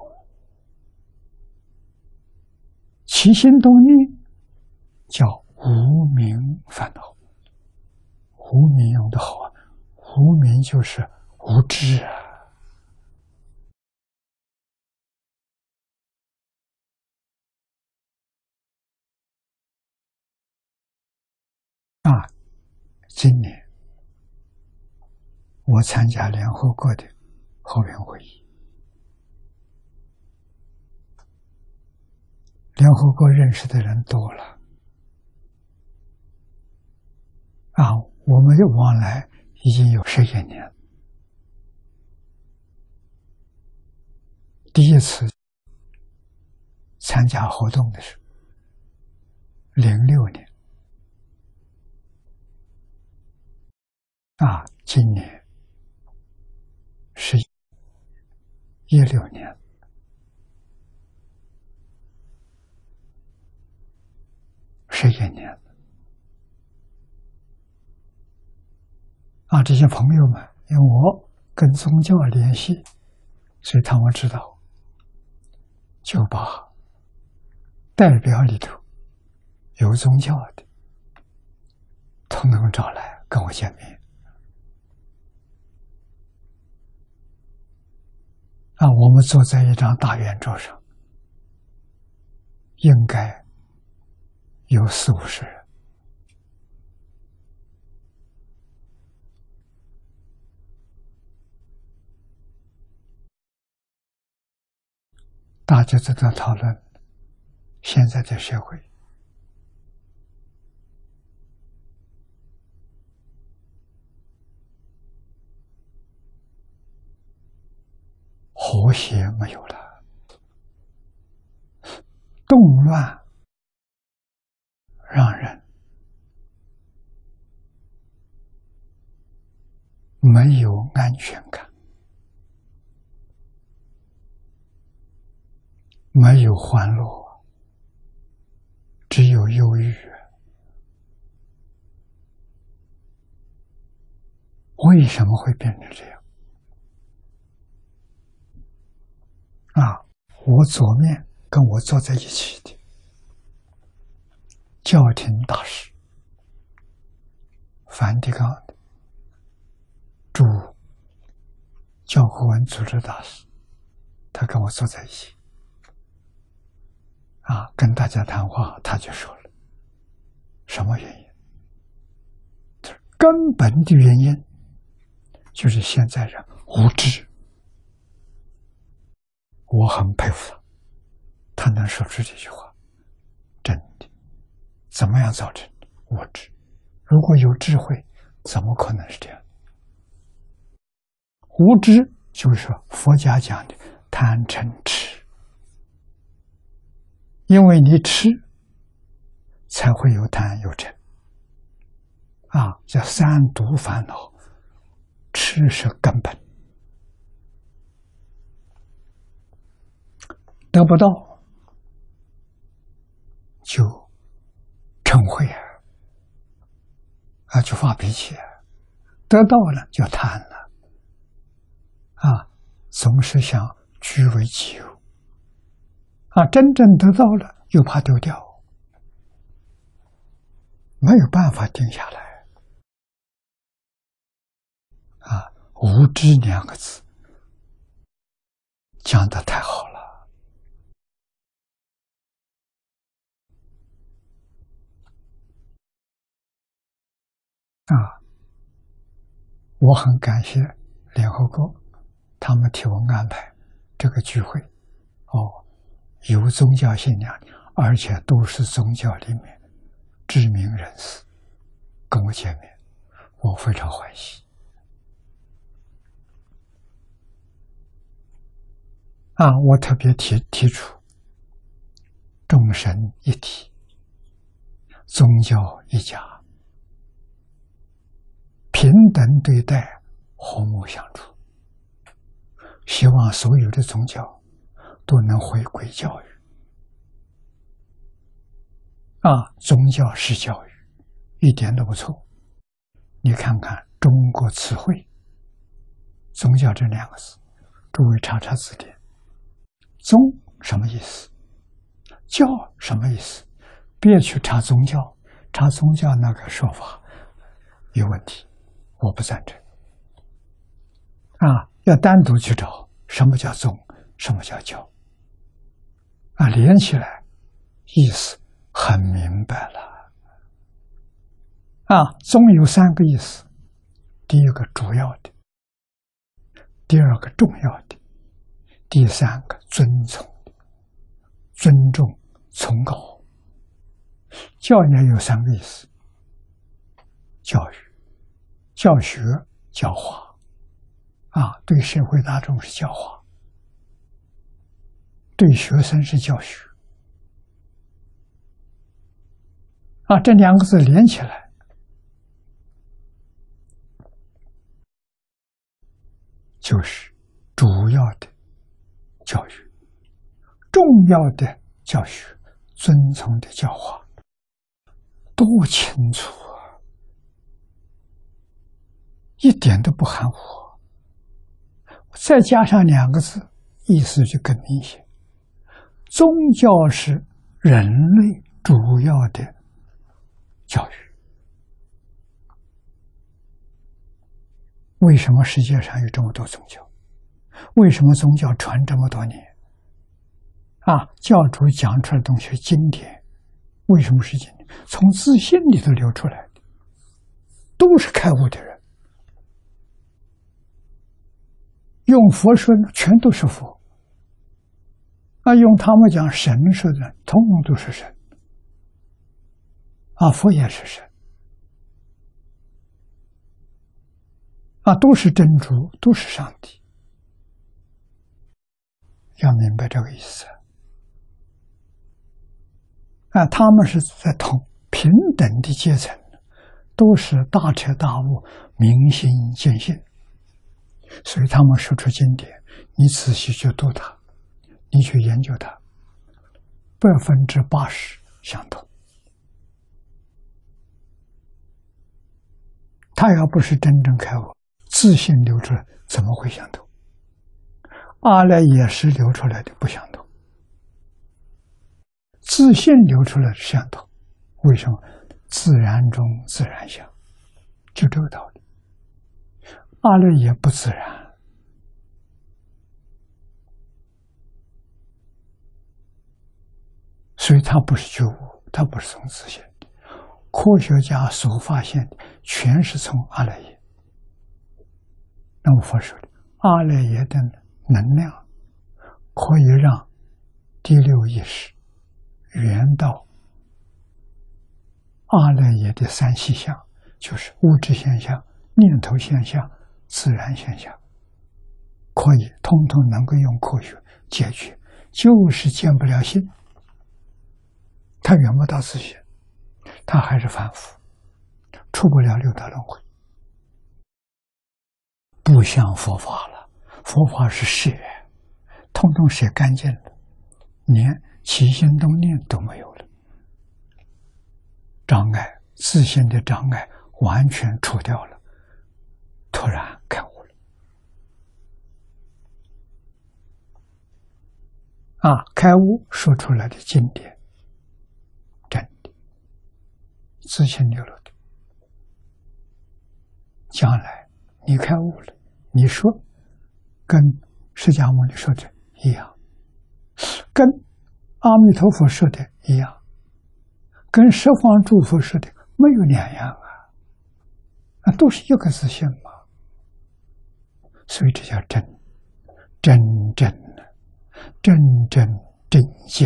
起心动念叫无明烦恼。无明用的好啊，无明就是无知啊！今年我参加联合国的后援会议，联合国认识的人多了啊，我们的往来已经有11年。第一次参加活动的是06年啊，今年是16年，11年啊！这些朋友们，因为我跟宗教联系，所以他们知道，就把代表里头有宗教的，统统找来跟我见面啊！我们坐在一张大圆桌上，应该有40-50人。大家都在讨论现在的社会和谐没有了，动乱让人没有安全感，没有欢乐，只有忧郁。为什么会变成这样啊？我左面跟我坐在一起的教廷大使，梵蒂冈的驻教科文组织大使，他跟我坐在一起啊，跟大家谈话，他就说了什么原因？根本的原因就是现在人无知。我很佩服他能说出这句话，真的。怎么样造成无知？如果有智慧，怎么可能是这样？无知就是佛家讲的贪嗔痴，因为你吃，才会有贪有嗔。叫三毒烦恼，吃是根本。得不到，就嗔恚就发脾气；得到了就贪了，总是想据为己有。真正得到了，又怕丢掉，没有办法定下来。无知两个字讲得太好了。我很感谢联合国他们替我安排这个聚会。有宗教信仰，而且都是宗教里面知名人士跟我见面，我非常欢喜。我特别提出众神一体，宗教一家，平等对待，和睦相处。希望所有的宗教都能回归教育。宗教是教育，一点都不错。你看看中国词汇，宗教这两个字，诸位查查字典。宗什么意思？教什么意思？别去查宗教，查宗教那个说法有问题，我不赞成。要单独去找什么叫宗，什么叫教。连起来，意思很明白了。宗有三个意思：第一个主要的，第二个重要的，第三个尊崇的，尊重、崇高。教也有三个意思：教育、教学、教化。对社会大众是教化，对学生是教学。这两个字连起来，就是主要的教育、重要的教学、尊崇的教化，多清楚一点都不含糊。再加上两个字，意思就更明显。宗教是人类主要的教育。为什么世界上有这么多宗教？为什么宗教传这么多年？教主讲出来的东西经典，为什么是经典？从自信里头流出来的，都是开悟的人。用佛说全都是佛，用他们讲神说的，通通都是神。佛也是神。都是真主，都是上帝。要明白这个意思。他们是在同平等的阶层，都是大彻大悟、明心见性。所以他们说出经典，你仔细去读它，你去研究它，80%相同。他要不是真正开悟，自信流出来怎么会相同？阿赖耶识流出来的不相同，自信流出来的相同。为什么？自然中自然相，就这个道理。阿赖耶不自然，所以它不是觉悟，它不是从自信。科学家所发现的全是从阿赖耶。那么佛说的阿赖耶的能量可以让第六意识圆到阿赖耶的三细相，就是物质现象、念头现象、自然现象，可以通通能够用科学解决，就是见不了性，他圆不到自性，他还是凡夫，出不了六道轮回，不像佛法了。佛法是摄，通通摄干净了，连起心动念都没有了，障碍自性的障碍完全除掉了，突然开悟了。开悟说出来的经典，真的自性流露的。将来你开悟了，你说跟释迦牟尼说的一样，跟阿弥陀佛说的一样，跟十方诸佛说的没有两样啊，都是一个自性嘛。所以这叫真真性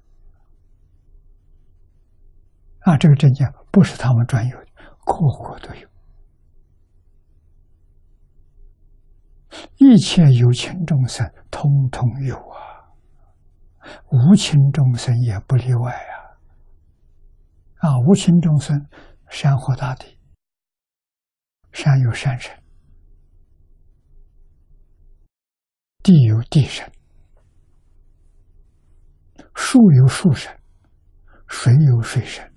这个真相不是他们专有的，个个都有。一切有情众生通通有无情众生也不例外无情众生，山河大地，山有山神，地有地神，树有树神，水有水神。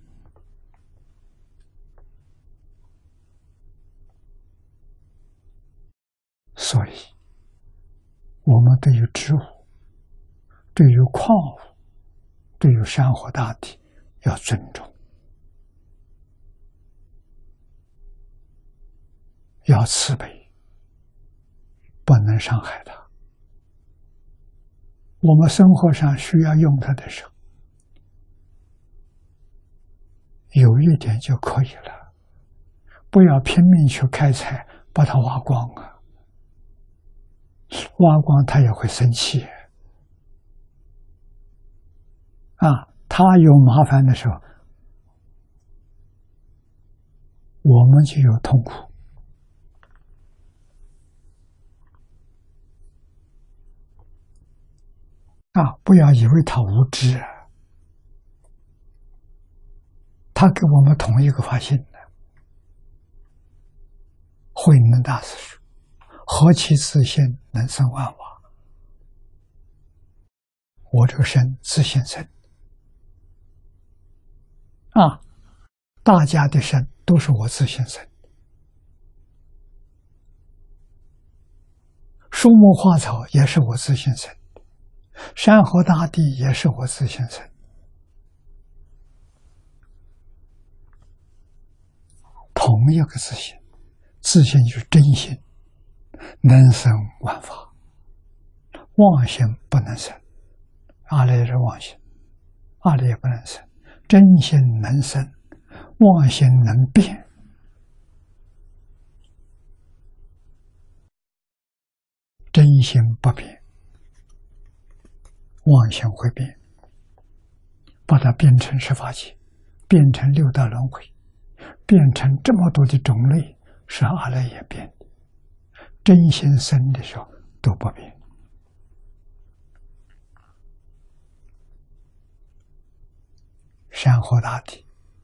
所以我们对于植物，对于矿物，对于山河大地要尊重，要慈悲，不能伤害它。我们生活上需要用它的时候，有一点就可以了，不要拼命去开采，把它挖光挖光他也会生气他有麻烦的时候，我们就有痛苦不要以为他无知他给我们同一个发心的。慧能大师说，何其自性能生万法，我这个身自性生大家的身都是我自性生，树木花草也是我自性生，山河大地也是我自性生，同一个自性，自性就是真心，能生万法，妄心不能生，阿赖是妄心，阿赖也不能生，真心能生，妄心能变。真心不变，妄心会变，把它变成十法界，变成六道轮回，变成这么多的种类，是阿赖耶变的。真心生的时候都不变。山河大地，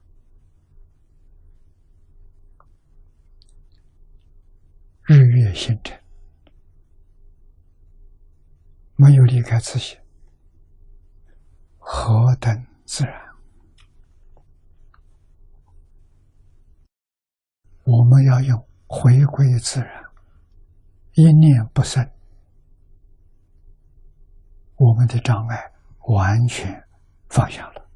日月星辰，没有离开自性，何等自然！我们要用回归自然，一念不生，我们的障碍完全放下了。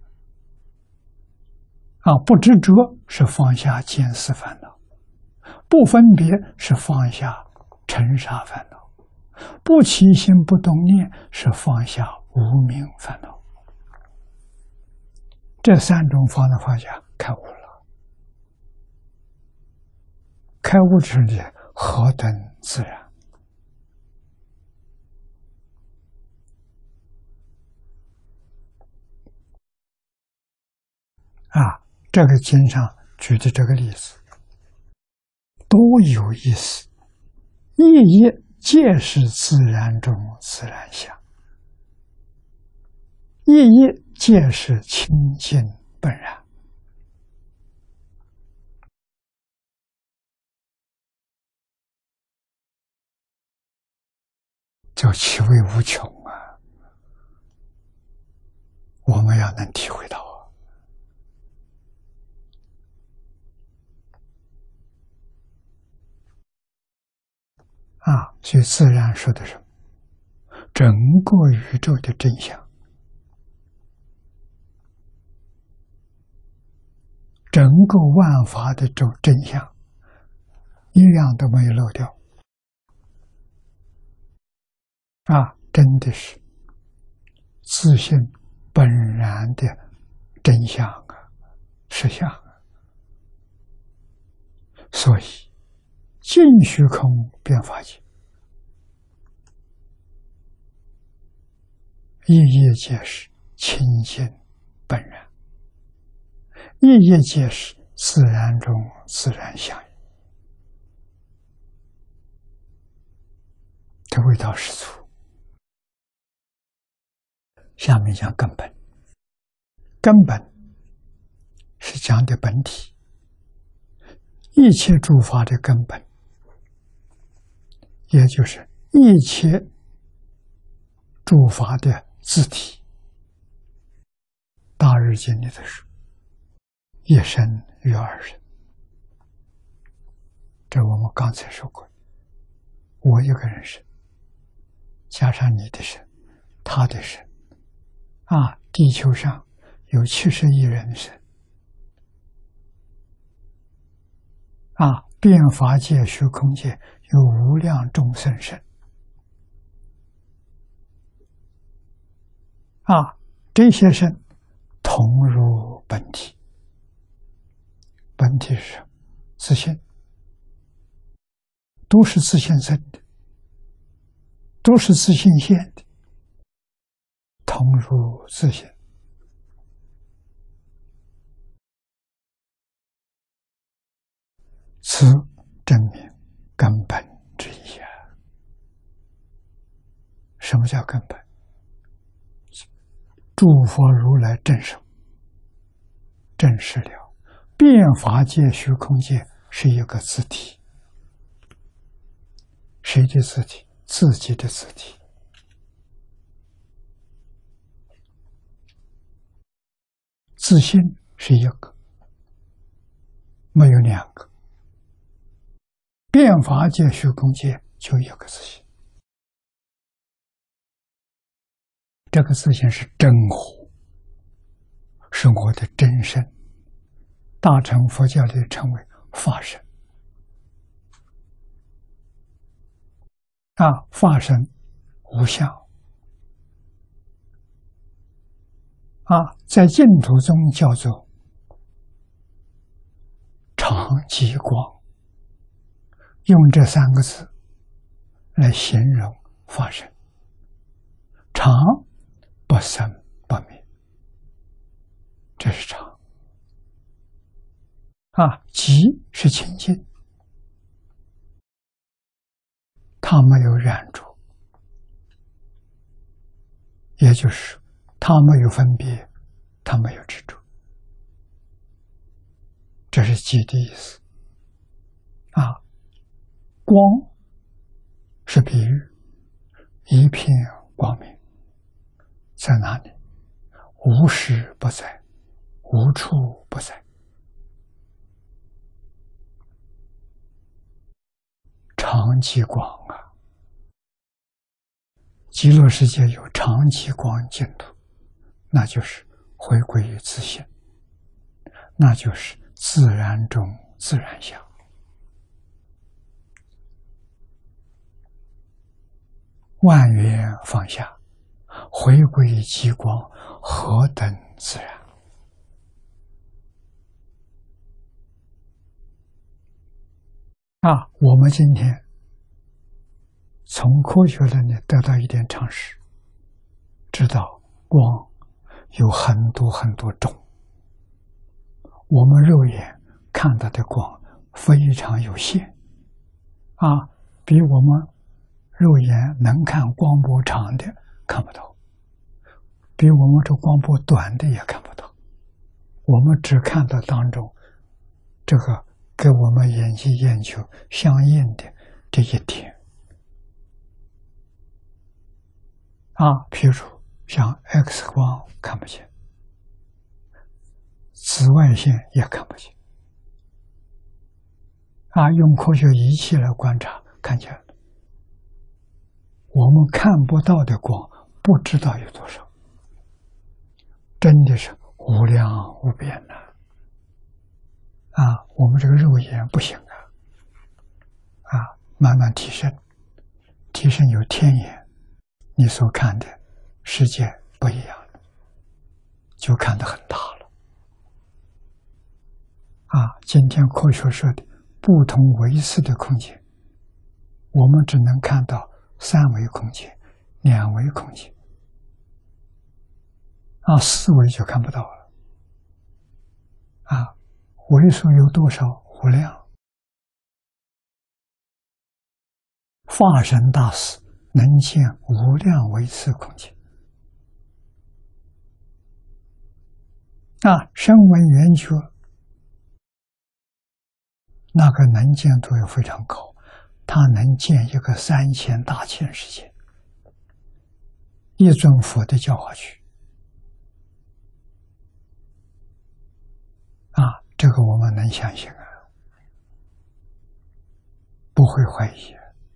不执着是放下见思烦恼，不分别是放下尘沙烦恼，不起心不动念是放下无明烦恼。这三种方的放下，开悟了。开悟之理何等自然！这个经上举的这个例子多有意思，一一皆是自然中自然相一一皆是清净本然，叫其味无穷啊！我们要能体会到啊！所以自然说的是整个宇宙的真相，整个万法的真相，一样都没有漏掉啊！真的是自性本然的真相啊，实相啊。所以尽虚空遍法界，一一皆是清净本然，一一皆是自然中自然相应，这味道是足。下面讲根本，根本是讲的本体，一切诸法的根本，也就是一切诸法的自体。大日经里头说，一身与二身，这我们刚才说过，我一个人身，加上你的身，他的身，啊，地球上有70亿人身，啊，遍法界、虚空界有无量众生身，啊，这些身同入本体。本体是什么？自性，都是自性生的，都是自性现的，同入自性。此证明根本之一啊！什么叫根本？诸佛如来证实，证实了遍法界、虚空界是一个自体。谁的自体？自己的自体。自性是一个，没有两个。遍法界、虚空界就一个自性，这个自性是真我，是我的真身。大乘佛教里称为法身。啊，法身无相。啊，在净土中叫做常寂光，用这3个字来形容法身。常不生不灭，这是常。啊，寂是清净，它没有染着，也就是它没有分别，它没有执着，这是寂的意思。啊，光是比喻，一片光明在哪里？无时不在，无处不在。常寂光啊，极乐世界有常寂光净土，那就是回归于自性，那就是自然中自然相。万缘放下，回归极光，何等自然！啊，我们今天从科学那里得到一点常识，知道光有很多很多种，我们肉眼看到的光非常有限，啊，比我们肉眼能看光波长的看不到， 比我们这光波短的也看不到，我们只看到当中这个跟我们眼睛眼球相应的这一点譬如像 X 光看不见，紫外线也看不见用科学仪器来观察看见了，我们看不到的光不知道有多少，真的是无量无边呐！我们这个肉眼不行慢慢提升，提升有天眼，你所看的世界不一样了，就看得很大了今天科学说的不同维次的空间，我们只能看到三维空间、两维空间四维就看不到了维数有多少？无量。法身大士能见无量维次空间声闻缘觉那个能见度也非常高，他能见一个3000大千世界，一尊佛的教化区这个我们能相信不会怀疑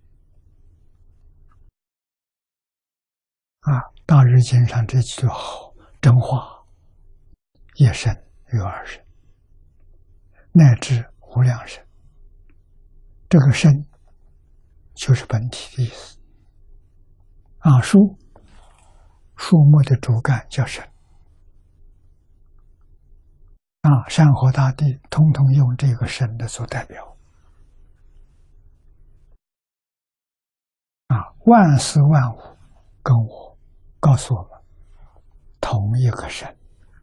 大日经上这句好，真话一生有二生，乃至无量生，这个生就是本体的意思树木的主干叫生山河大地统统用这个生的做代表万事万物跟我告诉我们同一个生，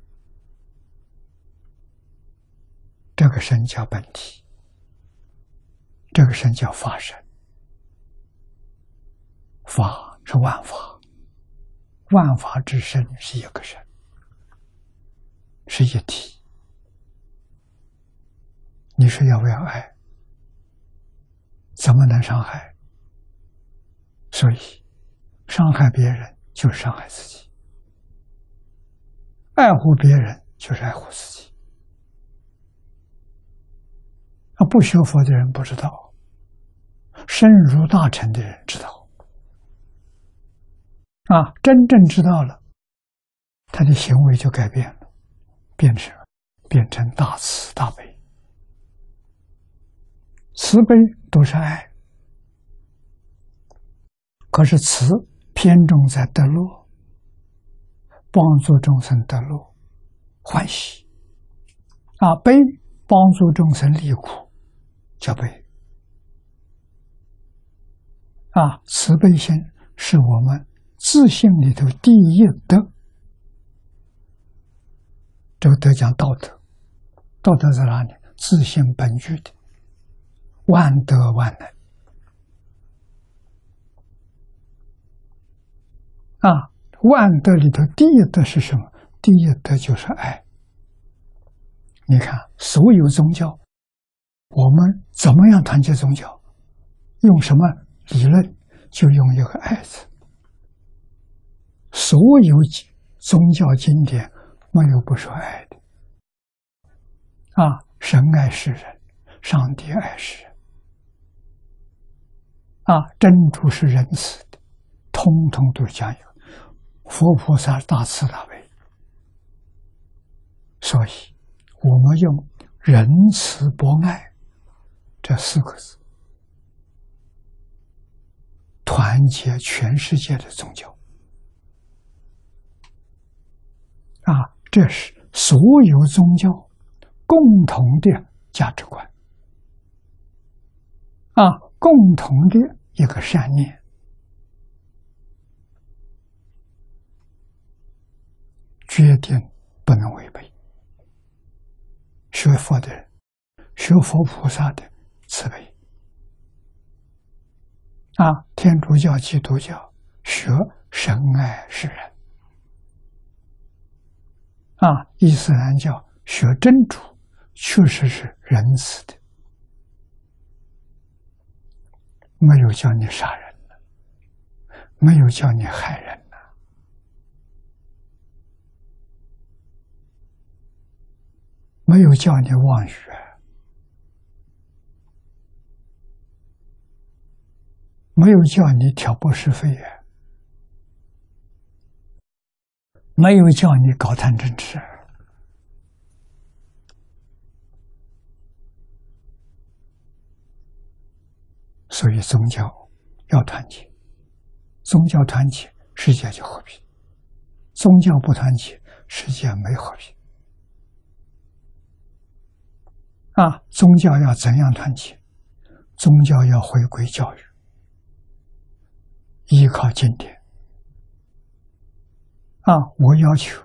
这个生叫本体，这个生叫法身，法是万法，万法之身是一个身，是一体。你说要不要爱？怎么能伤害？所以伤害别人就是伤害自己，爱护别人就是爱护自己。不学佛的人不知道，深入大乘的人知道真正知道了，他的行为就改变了，变成大慈大悲。慈悲都是爱，可是慈偏重在得乐，帮助众生得乐欢喜悲帮助众生离苦叫悲慈悲心是我们自性里头第一德。这个德讲道德，道德在哪里？自性本具的万德万能万德里头第一德是什么？第一德就是爱。你看所有宗教，我们怎么样团结宗教？用什么理论？就用一个爱字。所有宗教经典没有不说爱的神爱世人，上帝爱世人真主是仁慈的，通通都讲有。佛菩萨大慈大悲，所以我们用仁慈博爱这4个字团结全世界的宗教这是所有宗教共同的价值观共同的一个善念，决定不能违背。学佛的人，学佛菩萨的慈悲天主教、基督教学神爱世人伊斯兰教学真主确实是仁慈的，没有叫你杀人的，没有叫你害人的，没有叫你妄语，没有叫你挑拨是非，没有叫你搞贪嗔痴。所以宗教要团结，宗教团结，世界就和平；宗教不团结，世界没和平。宗教要怎样团结？宗教要回归教育，依靠经典。我要求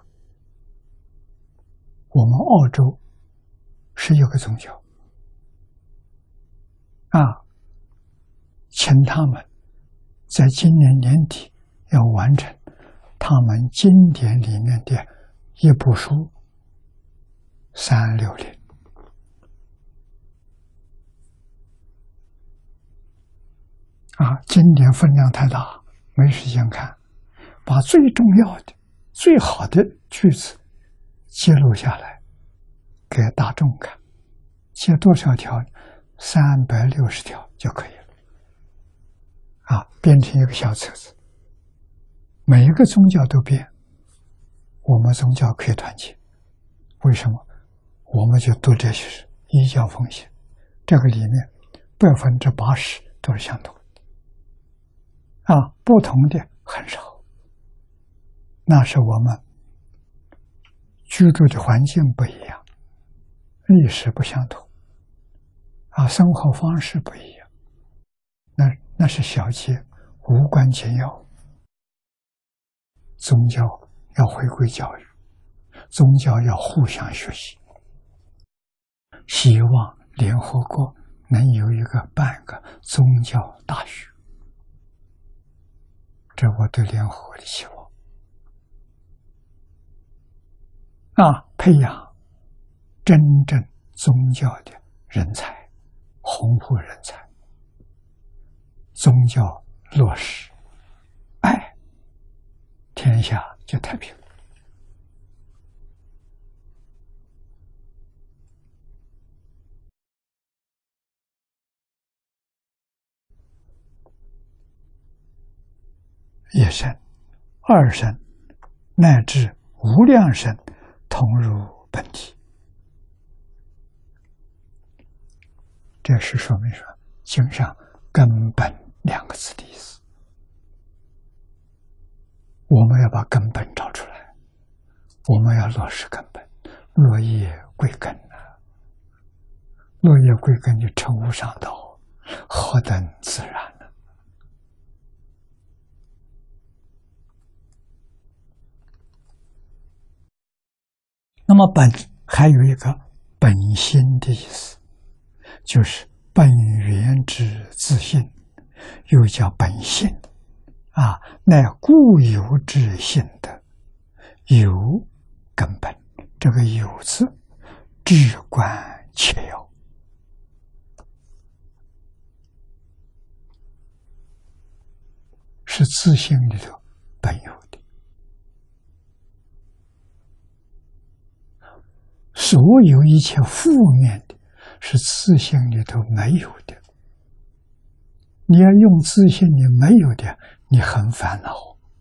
我们澳洲是一个宗教，请他们在今年年底要完成他们经典里面的一部书360。经典分量太大，没时间看，把最重要的、最好的句子揭露下来，给大众看。揭多少条？360条就可以了。编成一个小册子，每一个宗教都编，我们宗教可以团结。为什么？我们就读这些事，依教奉行，这个里面80%都是相同的。不同的很少，那是我们居住的环境不一样，历史不相同，生活方式不一样，那是小节，无关紧要。宗教要回归教育，宗教要互相学习。希望联合国能有一个办个宗教大学，这我对联合国的期望。培养真正宗教的人才，弘护人才，宗教落实爱，天下就太平。一生、二生乃至无量生，同入本体。这是说明说经上根本2个字的意思。我们要把根本找出来，我们要落实根本，落叶归根落叶归根就成无上道，何等自然呢？那么本还有一个本心的意思，就是本源之自性，又叫本性乃固有之性德，有根本。这个有字至关切要，是自性里头本有的。所有一切负面的，是自性里头没有的。你要用自性里没有的，你很烦恼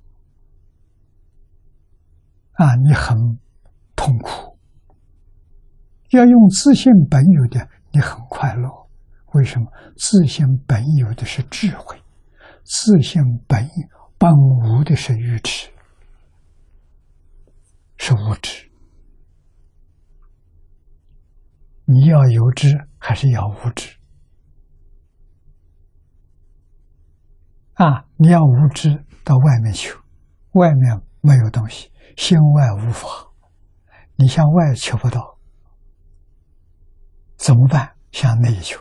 你很痛苦。要用自性本有的，你很快乐。为什么？自性本有的是智慧，自性本无的是愚痴，是无知。你要有知还是要无知？你要无知到外面求，外面没有东西，心外无法，你向外求不到，怎么办？向内求。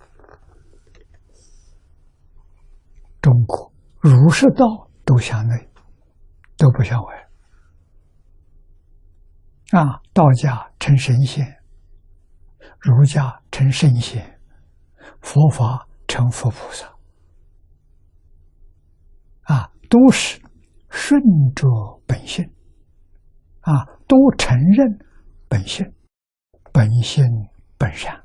中国儒释道都向内，都不向外。 道家称神仙，儒家称圣贤，佛法称佛菩萨，都是顺着本性，都承认本性，本性本善。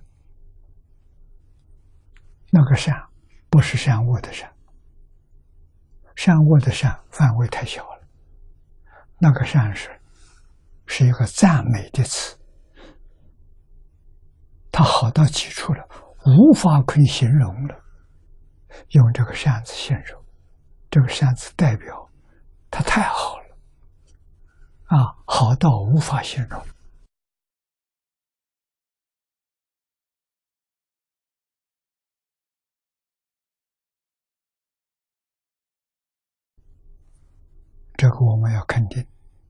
那个善不是善恶的善，善恶的善范围太小了，那个善是一个赞美的词，它好到极处了，无法可以形容了，用这个善字形容，这个善字代表它太好了，好到无法形容。这个我们要肯定，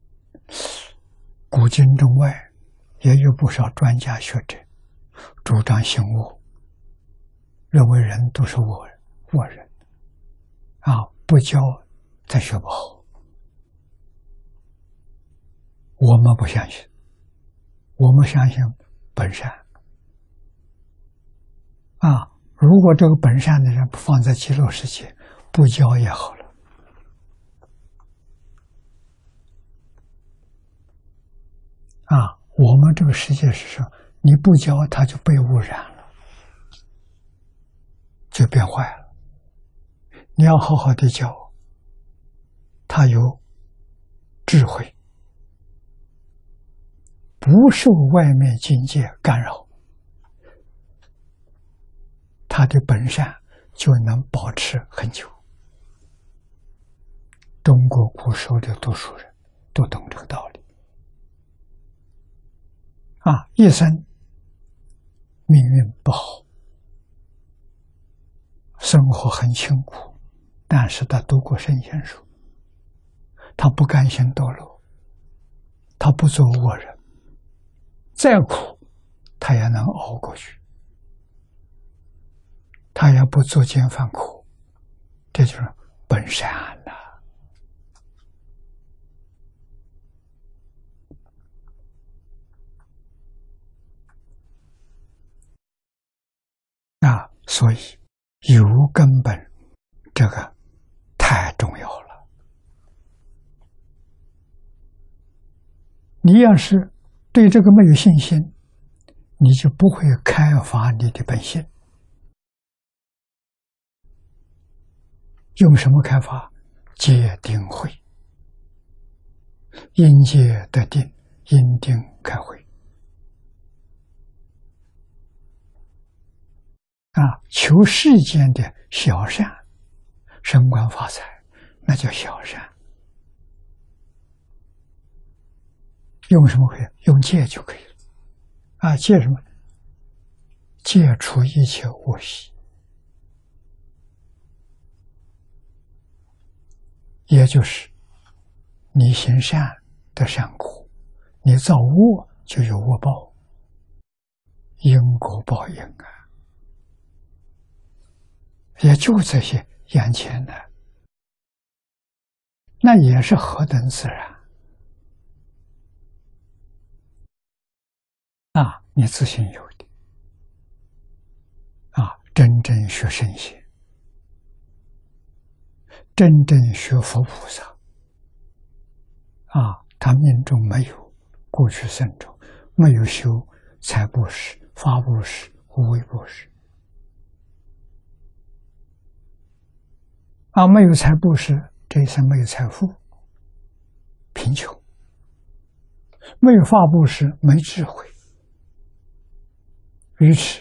古今中外也有不少专家学者主张行恶，认为人都是恶人，不教才学不好。我们不相信，我们相信本善。如果这个本善的人放在极乐世界，不教也好了。我们这个世界是说，你不教它就被污染了，就变坏了。你要好好的教，它有智慧，不受外面境界干扰，它的本善就能保持很久。中国古时候的读书人都懂这个道理。一生命运不好，生活很清苦，但是他读过圣贤书，他不甘心堕落，他不做恶人，再苦他也能熬过去，他也不作奸犯科，这就是本善了。所以有根本这个太重要了。你要是对这个没有信心，你就不会开发你的本性。用什么开发？戒定慧，因戒得定，因定开慧。求世间的小善，升官发财，那叫小善。用什么可以？用戒就可以了。戒什么？戒除一切恶习。也就是你行善得善果，你造恶就有恶报，因果报应也就这些眼前的，那也是何等自然你自信有的真正学圣贤，真正学佛菩萨他命中没有过去生中没有修财布施、法布施、无畏布施没有财布施，这一生没有财富，贫穷；没有法布施，没智慧，愚痴。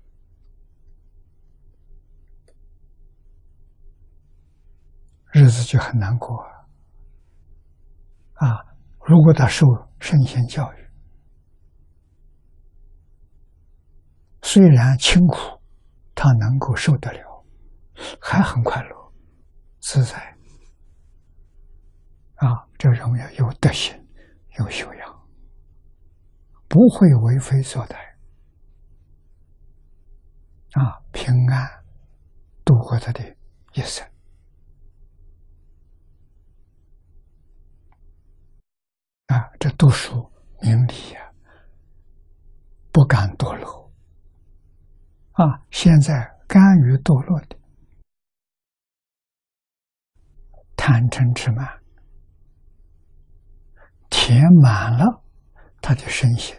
日子就很难过如果他受圣贤教育，虽然清苦，他能够受得了，还很快乐自在这人要有德行，有修养，不会为非作歹平安度过他的一生这读书名利呀，不敢堕落啊！现在甘于堕落的贪嗔痴慢，填满了他的身心，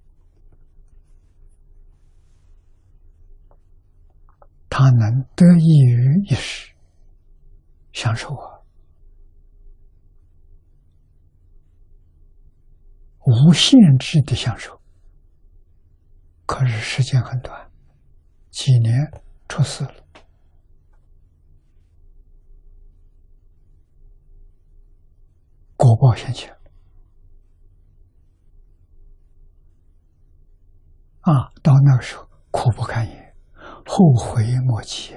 他能得益于一时，享受无限制的享受。可是时间很短，几年出事了，果报现前啊！到那个时候苦不堪言，后悔莫及。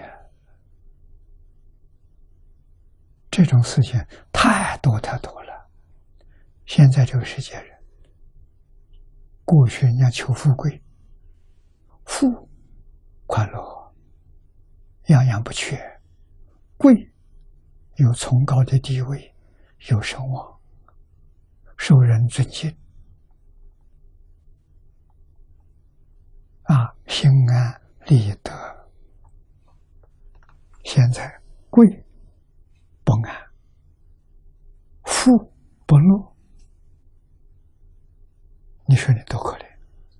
这种事情太多太多了。现在这个世界人，过去人家求富贵，富快乐，样样不缺；贵有崇高的地位，有声望，受人尊敬啊，心安理得。现在贵不安，富不乐，你说你多可怜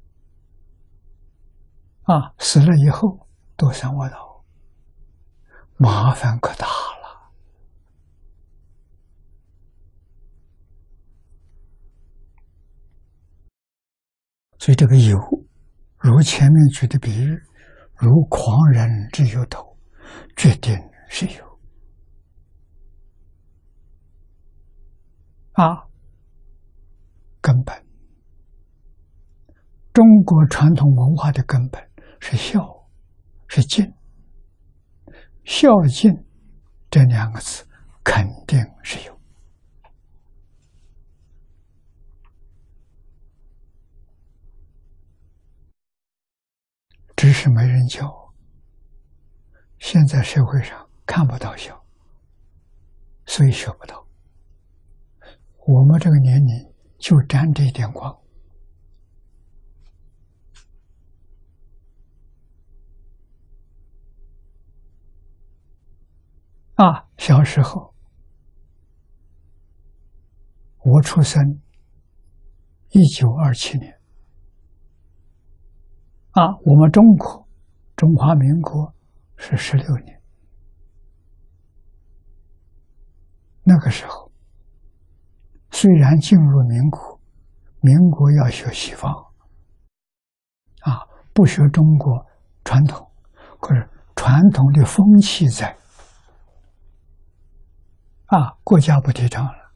啊！死了以后多伤我脑，麻烦可大了。所以这个有，如前面举的比喻，如狂人之有头，决定是有啊。根本，中国传统文化的根本是孝，是敬。孝敬这两个字肯定是有，只是没人教。现在社会上看不到孝，所以学不到。我们这个年龄就沾这一点光啊！小时候，我出生1927年啊，我们中国中华民国是16年。那个时候，虽然进入民国，民国要学西方啊，不学中国传统，可是传统的风气在啊，国家不提倡了，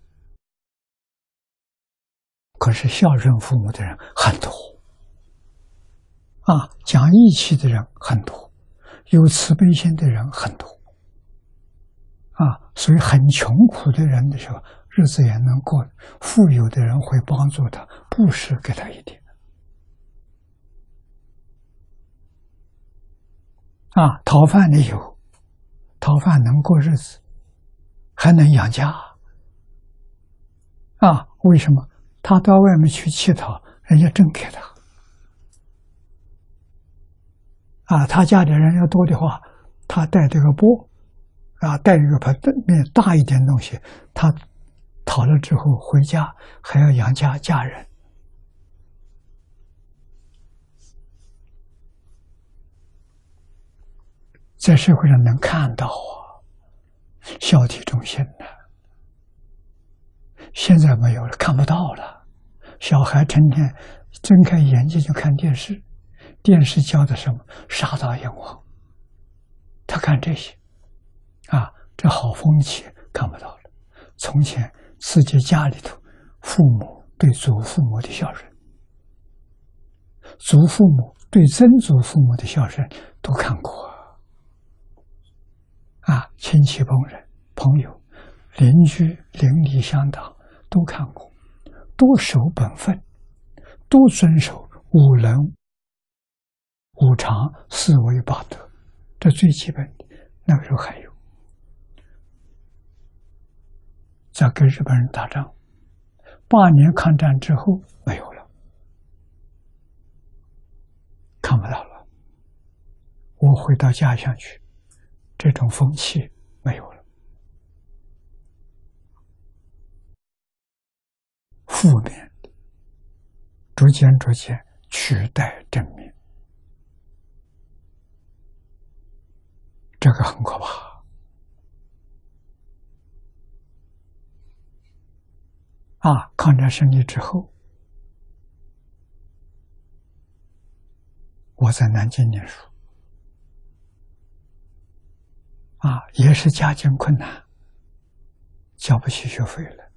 可是孝顺父母的人很多啊，讲义气的人很多，有慈悲心的人很多啊，所以很穷苦的人的时候，日子也能过；富有的人会帮助他，布施给他一点啊。讨饭的有，讨饭能过日子，还能养家啊？为什么？他到外面去乞讨，人家真给他啊。他家里人要多的话，他带这个钵啊，带一个盆面大一点东西，他讨了之后回家还要养家人。在社会上能看到孝悌忠信的，现在没有了，看不到了。小孩成天睁开眼睛就看电视，电视教的什么杀盗淫妄，他看这些啊，这好风气看不到了。从前自己家里头父母对祖父母的孝顺，祖父母对曾祖父母的孝顺都看过啊，亲戚朋友邻居邻里乡党都看过，都守本分，都遵守五伦五常四维八德，这最基本的。那个时候还有，在跟日本人打仗，8年抗战之后没有了我回到家乡去，这种风气没有了，负面的逐渐取代正面，这个很可怕。抗战胜利之后，我在南京念书，也是家境困难，交不起学费了。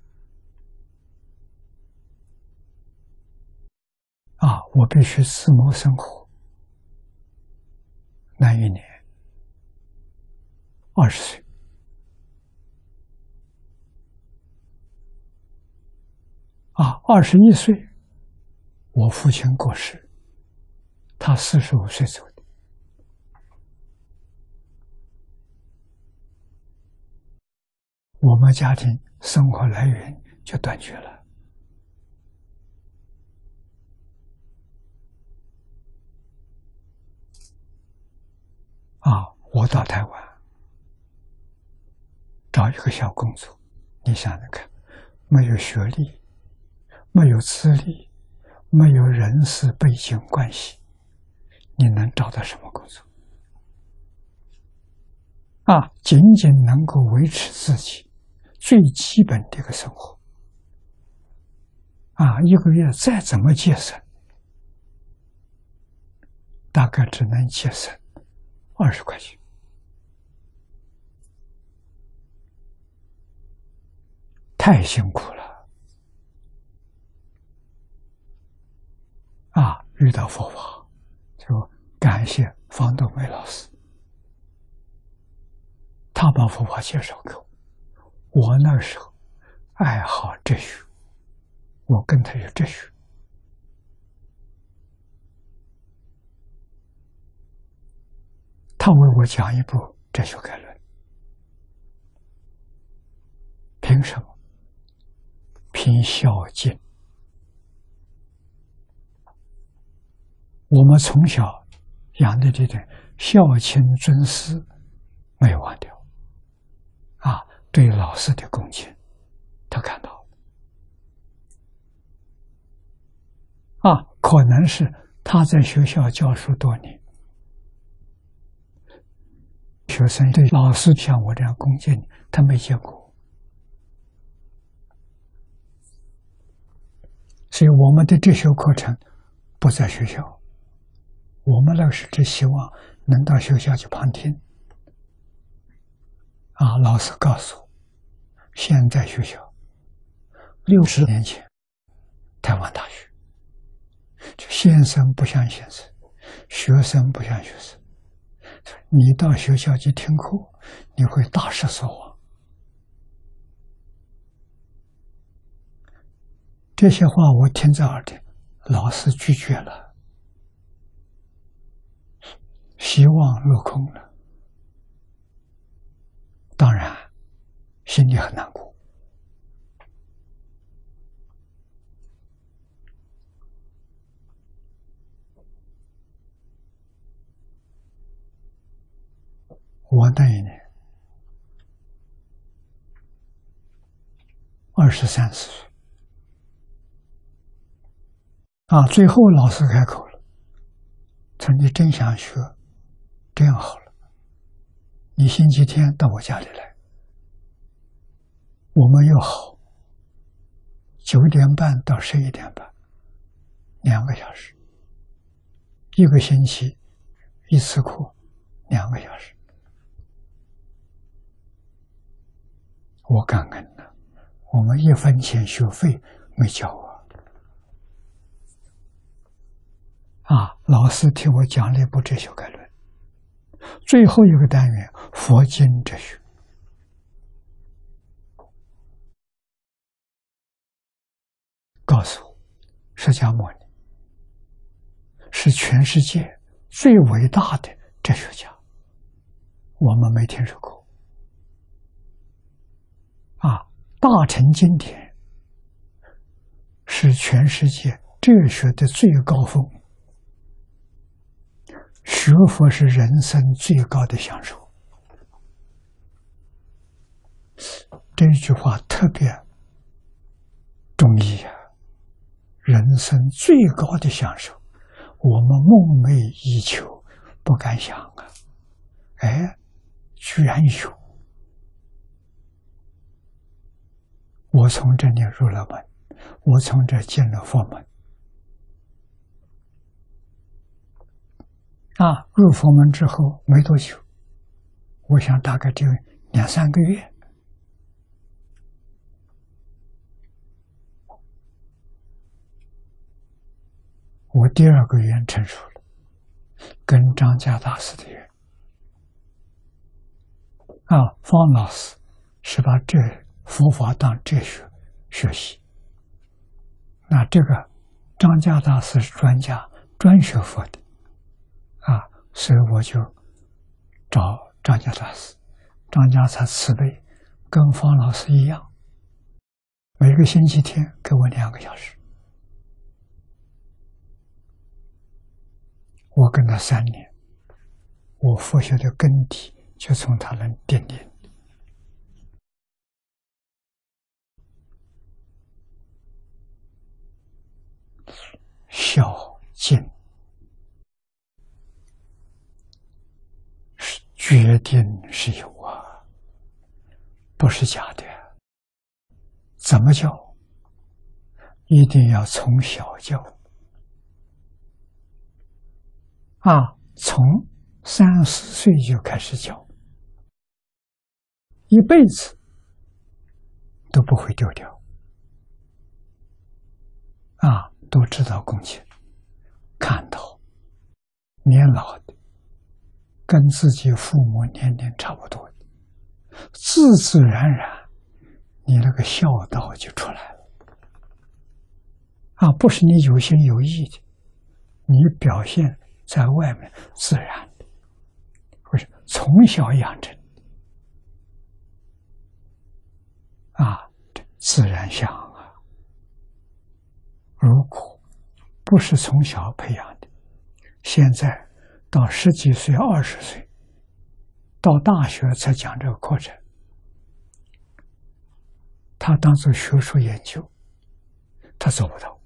我必须自谋生活。那一年20岁，21岁，我父亲过世，他45岁走的。我们家庭生活来源就断绝了。我到台湾找一个小工作，你想想看，没有学历，没有资历，没有人事背景关系，你能找到什么工作？仅仅能够维持自己最基本的一个生活。一个月再怎么节省，大概只能节省20块钱。太辛苦了。遇到佛法，就感谢方东梅老师，他把佛法介绍给我。我那时候爱好哲学，我跟他学哲学。他为我讲一部《哲学概论》，凭什么？凭孝敬。我们从小养的这点孝亲尊师没有忘掉，对老师的恭敬，他看到可能是他在学校教书多年，学生对老师像我这样恭敬，他没见过。所以我们的哲学课程不在学校，我们那时只希望能到学校去旁听。老师告诉我，现在学校60年前，台湾大学就先生不像先生，学生不像学生。你到学校去听课，你会大失所望。这些话我听在耳边，老师拒绝了，希望落空了。当然，心里很难过。我那一年23、24岁。最后老师开口了，说你真想学，这样好了，你星期天到我家里来，我们约好9点半到11点半，2个小时，1个星期1次课2个小时。我感恩了，我们1分钱学费没交老师替我讲了一部《哲学概论》，最后一个单元佛经哲学，告诉我，释迦牟尼是全世界最伟大的哲学家，我们没听说过。大乘经典是全世界哲学的最高峰， 学佛是人生最高的享受。这句话特别中意啊！人生最高的享受，我们梦寐以求，不敢想啊！哎，居然有！我从这里入了门，我从这进了佛门。入佛门之后没多久，我想大概就2、3个月，我第2个愿成熟了，跟张家大师的愿。方老师是把佛法当哲学学习，那这个张家大师是专家，专学佛的，所以我就找张家大师，张家才慈悲，跟方老师一样，每个星期天给我2个小时，我跟他3年，我佛学的根底就从他那奠定。孝敬是决定是有啊，不是假的。怎么教？一定要从小教从3、4岁就开始教，一辈子都不会丢掉都知道恭敬，看到年老的跟自己父母年龄差不多的，自自然然你那个孝道就出来了不是你有心有意的，你表现在外面自然的，或者从小养成自然相如果不是从小培养的，现在到10几岁、20岁，到大学才讲这个课程，他当做学术研究，他做不到。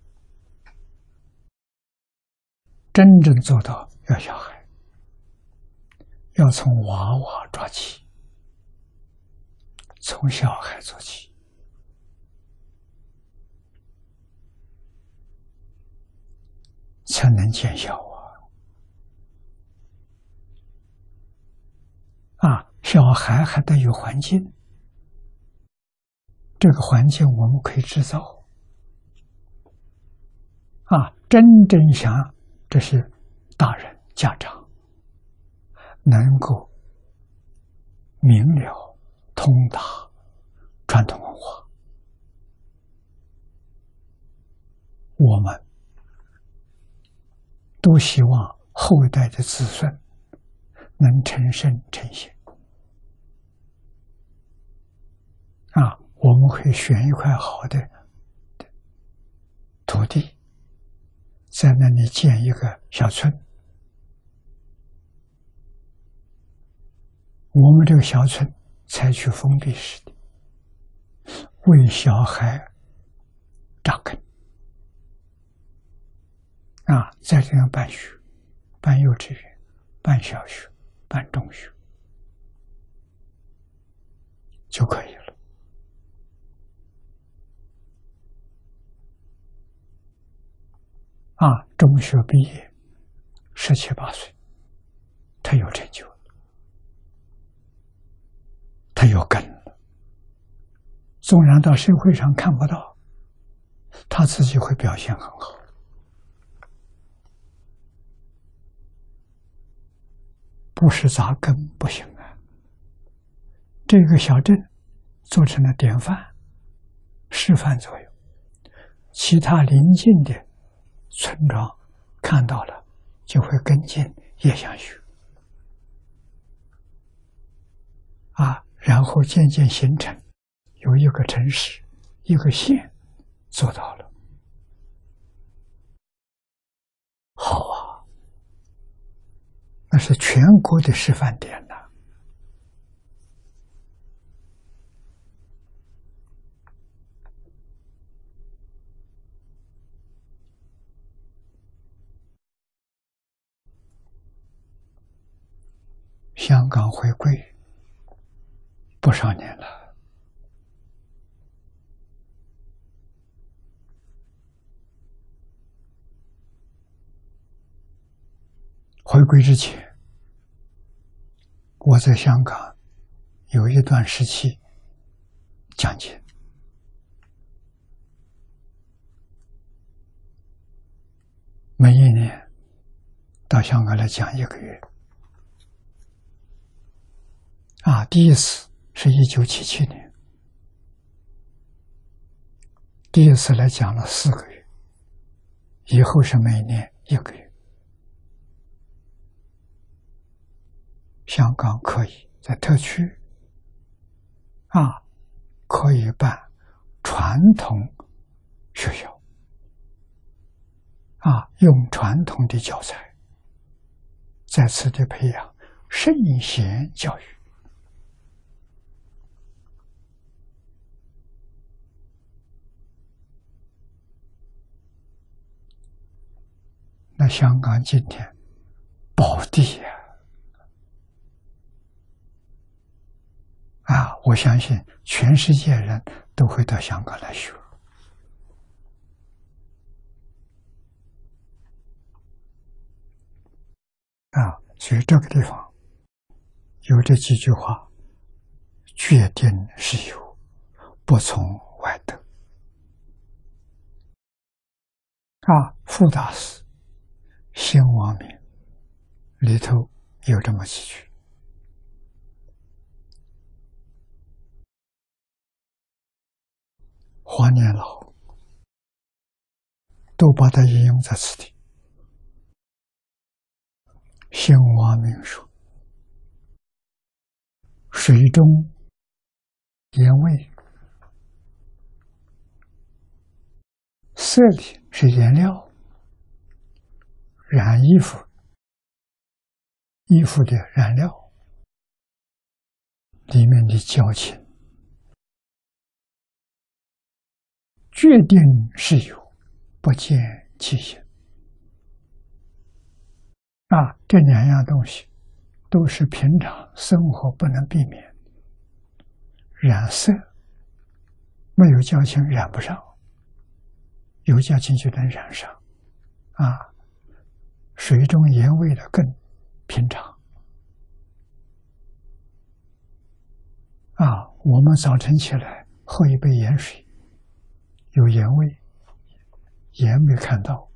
真正做到要小孩，要从娃娃抓起，从小孩做起。才能见效小孩还得有环境，这个环境我们可以制造真正想这些大人家长能够明了通达传统文化，我们都希望后一代的子孙能成圣成贤我们会选一块好的土地，在那里建一个小村，我们这个小村采取封闭式的，为小孩扎根在这样办学，办幼稚园，办小学，办中学就可以了中学毕业17、18岁，他有成就了，他有根了，纵然到社会上看不到，他自己会表现很好。不是扎根不行这个小镇做成了典范示范作用，其他邻近的村庄看到了就会跟进，也想学然后渐渐形成有一个城市一个县做到了，好那是全国的示范点呐。香港回归不少年了，回归之前，我在香港有一段时期讲经，每一年到香港来讲1个月。第一次是1977年，第一次来讲了4个月，以后是每年1个月。香港可以在特区可以办传统学校用传统的教材，在此地培养圣贤教育。那香港今天宝地我相信全世界人都会到香港来学。所以这个地方有这几句话：决定是有，不从外得。傅大师兴亡明里头有这么几句。黄年老都把它引用在此地。兴亡明说：水中盐味，色里是颜料，染衣服，衣服的染料里面的交情，决定是有，不见其形。这2样东西都是平常生活不能避免。染色没有交情染不上，有交情就能染上。水中盐味的更平常。我们早晨起来喝一杯盐水，有盐味，盐没看到。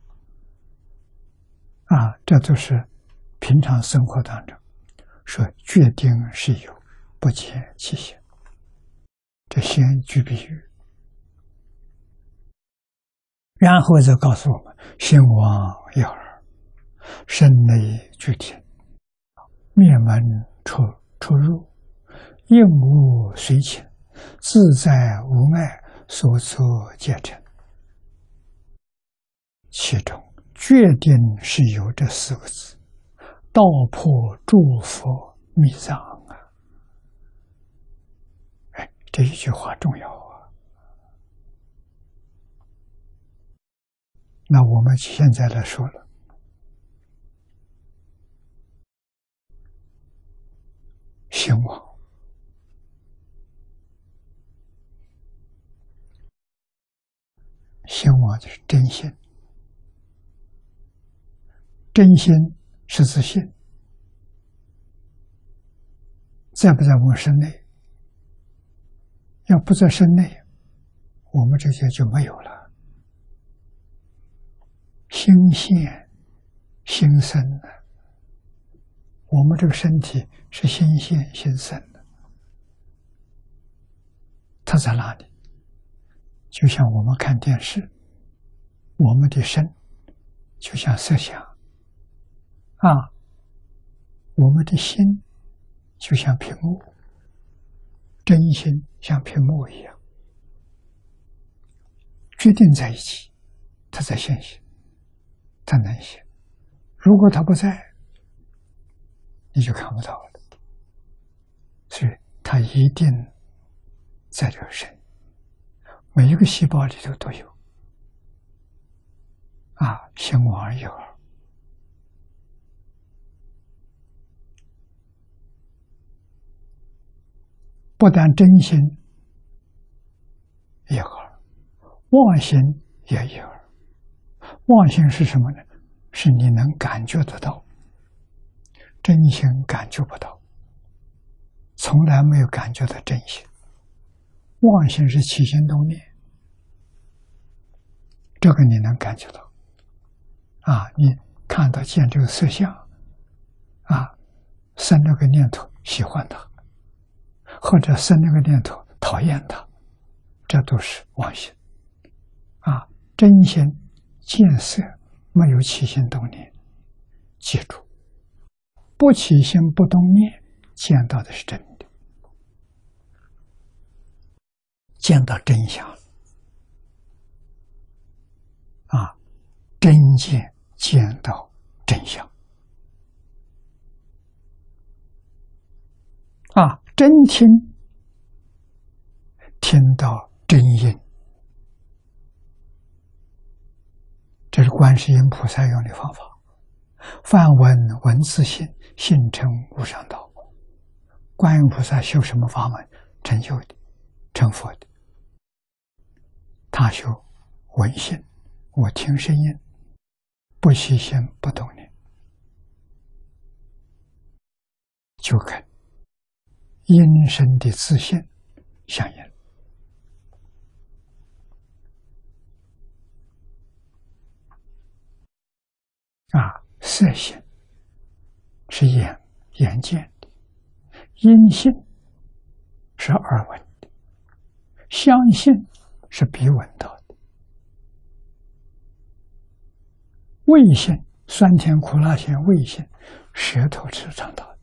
这都是平常生活当中说决定是有，不见其形。这先举比喻，然后再告诉我们：兴亡要耳，身内具体，面门出入，应无随情，自在无碍，所作皆成。其中决定是有这4个字，道破诸佛密藏这一句话重要那我们现在来说了，兴亡，兴亡就是真心。真心是自信，在不在我们身内？要不在身内，我们这些就没有了。心现心生的，我们这个身体是心现心生的，它在哪里？就像我们看电视，我们的身就像摄像我们的心就像屏幕，真心像屏幕一样，决定在一起，它在现行，它能行。如果它不在， 你就看不到了。所以它一定在这个身，每一个细胞里头都有。心王有耳，不但真心有耳，妄心也有耳。妄心是什么呢？是你能感觉得到，真心感觉不到，从来没有感觉到真心。妄心是起心动念，这个你能感觉到。你看到见这个色相，生这个念头喜欢它，或者生那个念头讨厌它，这都是妄心。真心见色没有起心动念，记住，不起心不动念，见到的是真的，见到真相了。真见见到真相。真听听到真音，这是观世音菩萨用的方法。梵闻闻自性，性成无上道。观音菩萨修什么法门成就的？成佛的。他修闻性，我听声音，不起心不动念，就跟音声的自性相应。色性是眼见的，音性是耳闻的，香性是鼻闻到的，味性酸甜苦辣咸味性舌头吃尝到的。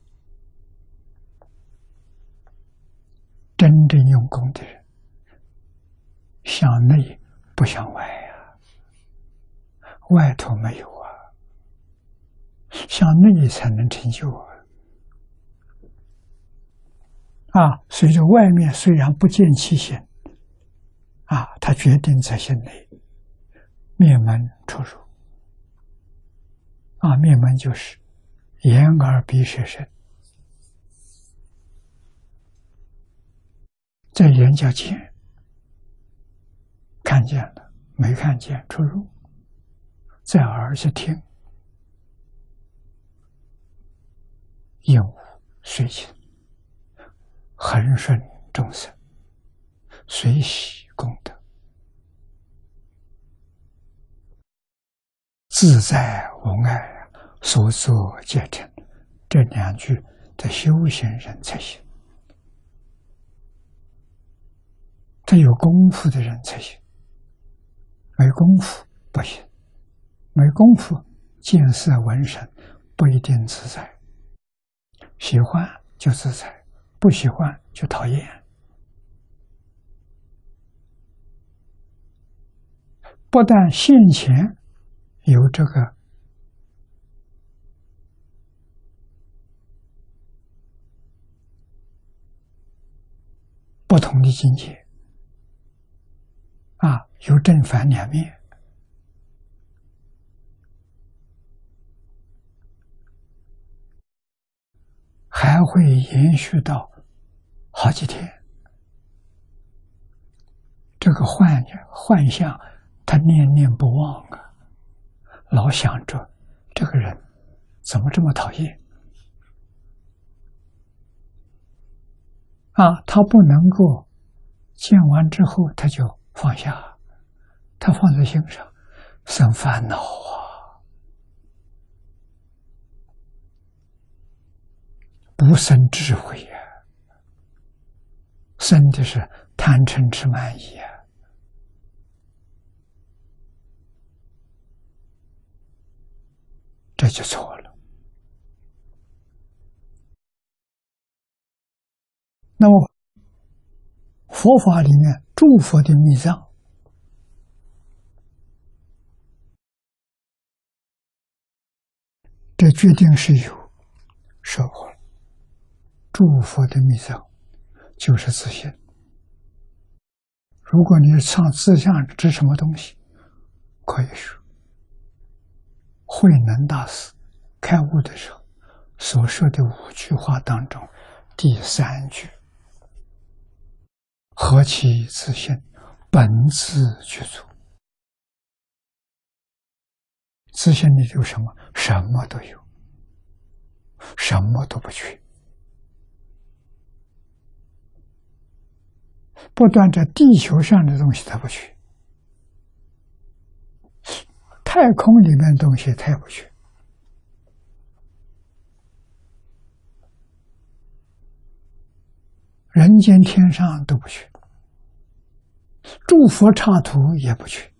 真正用功的人，向内不向外外头没有向内才能成就随着外面虽然不见其形他决定在心内灭门出入灭门就是眼耳鼻舌身，在眼叫见，看见了没看见出入，在耳是听，应无随情，恒顺众生，随喜功德，自在无碍，所作皆成。这两句的修行人才行，他有功夫的人才行，没功夫不行，没功夫见色闻声不一定自在，喜欢就自在，不喜欢就讨厌。不但现前有这个不同的境界有正反两面，还会延续到好几天。这个幻象他念念不忘老想着这个人怎么这么讨厌他不能够见完之后他就放下，他放在心上生烦恼不生智慧生的是贪嗔痴慢疑这就错了。那么佛法里面诸佛的密藏这决定是有说过了，诸佛的密藏就是自信。如果你上自相指什么东西，可以说慧能大师开悟的时候所说的5句话当中，第3句何其自信，本自具足。自信里有什么？什么都有，什么都不缺。不但这地球上的东西它不缺，太空里面的东西它也不缺。人间天上都不缺，诸佛刹土也不缺。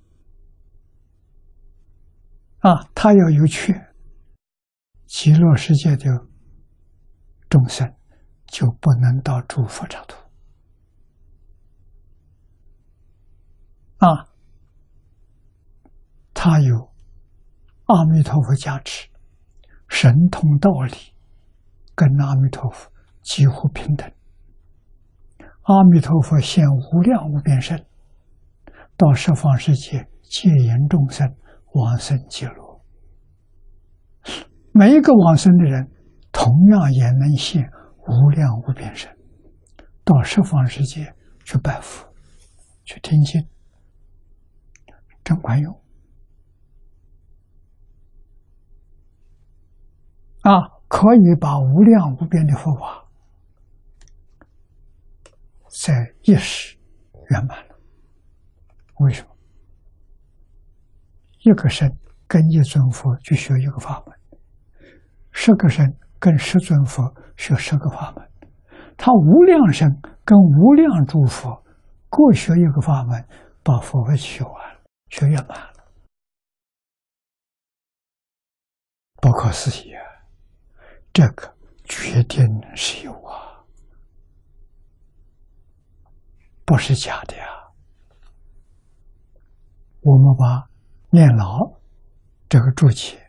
他要有缺，极乐世界的众生就不能到诸佛刹土。他有阿弥陀佛加持，神通道理跟阿弥陀佛几乎平等。阿弥陀佛现无量无边身，到十方世界接引众生往生极乐。每一个往生的人同样也能现无量无边身，到十方世界去拜佛，去听经，真管用。可以把无量无边的佛法在一时圆满了。为什么？一个身跟一尊佛去学一个法门，10个身跟10尊佛学10个法门，他无量身跟无量诸佛各学一个法门，把佛法学完了，学圆满了，不可思议啊！这个决定是有啊，不是假的呀。我们把念老这个注解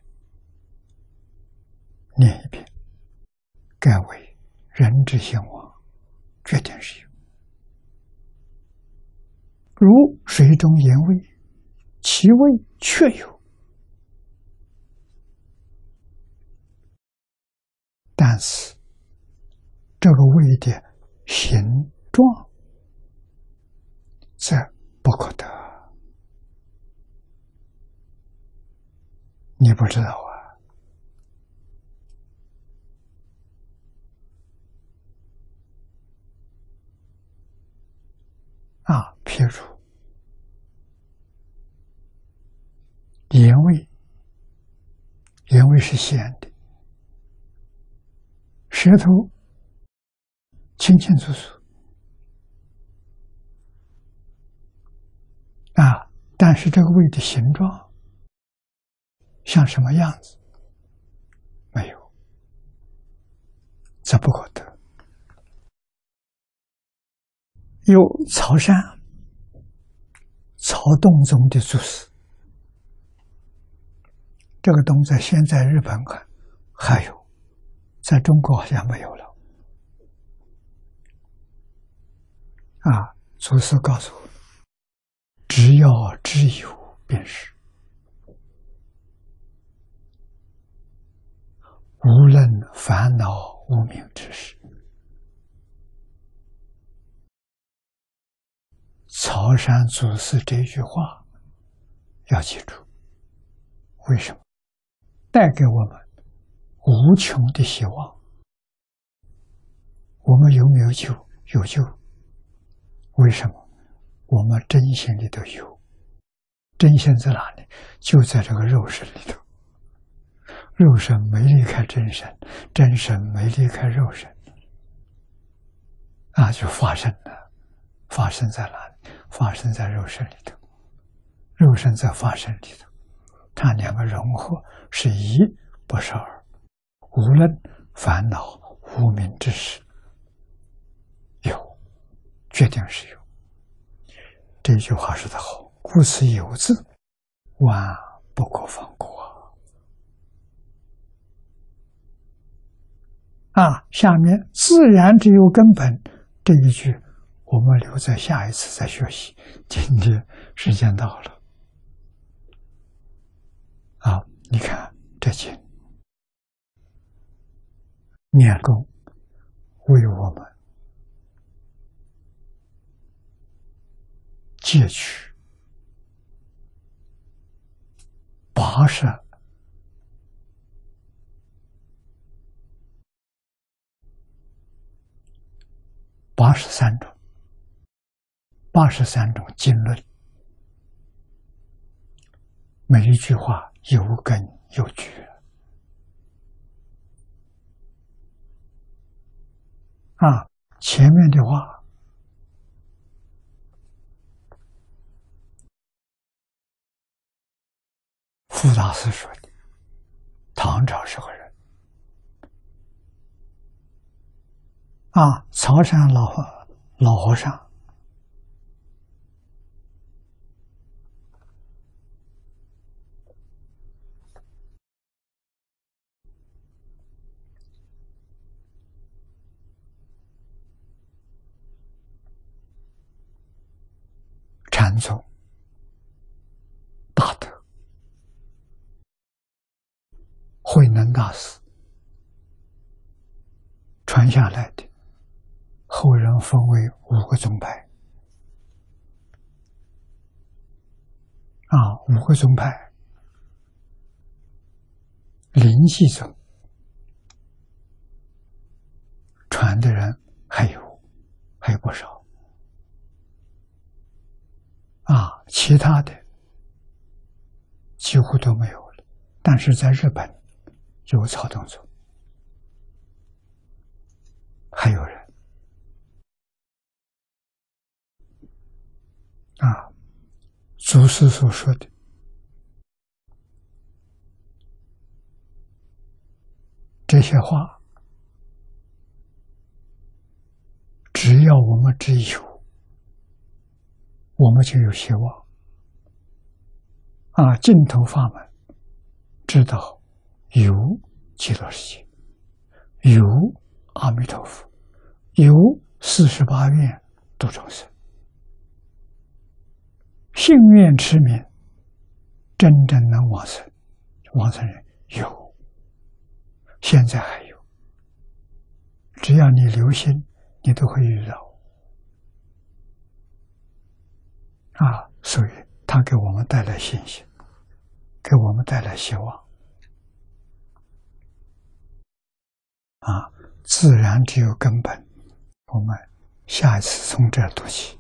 念一遍，盖为人之兴亡，决定是有。如水中盐味，其味确有，但是这个味的形状则不可得。你不知道譬如盐味，盐味是咸的，舌头清清楚楚但是这个味的形状像什么样子？没有，这不可得。有曹山、曹洞宗的祖师，这个洞在现在日本看还有，在中国好像没有了。祖师告诉我，只要知有便是，无论烦恼无明之事。曹山祖师这句话要记住，为什么？带给我们无穷的希望。我们有没有救？有救。为什么？我们真心里头有。真心在哪里？就在这个肉身里头。肉身没离开真身，真身没离开肉身，就发生了。发生在哪里？发生在肉身里头。肉身在发生里头，它两个融合是一，不是二。无论烦恼无明之事，有，决定是有。这句话说得好，故此有字，万不可放过。 下面自然只有根本这一句，我们留在下一次再学习。今天时间到了，你看这经念功为我们戒取83种经论，每一句话有根有据前面的话傅大师说的，唐朝时候人曹山老和尚禅宗大德慧能大师传下来的，后人分为5个宗派5个宗派，灵系宗传的人还有不少其他的几乎都没有了。但是在日本有曹洞宗，还有人祖师所说的这些话，只要我们只有，我们就有希望净土法门知道有极乐世界，有阿弥陀佛，有48愿度众生，信愿持名，真正能往生，往生人有，现在还有，只要你留心，你都会遇到所以他给我们带来信心，给我们带来希望自然只有根本。我们下一次从这儿读起。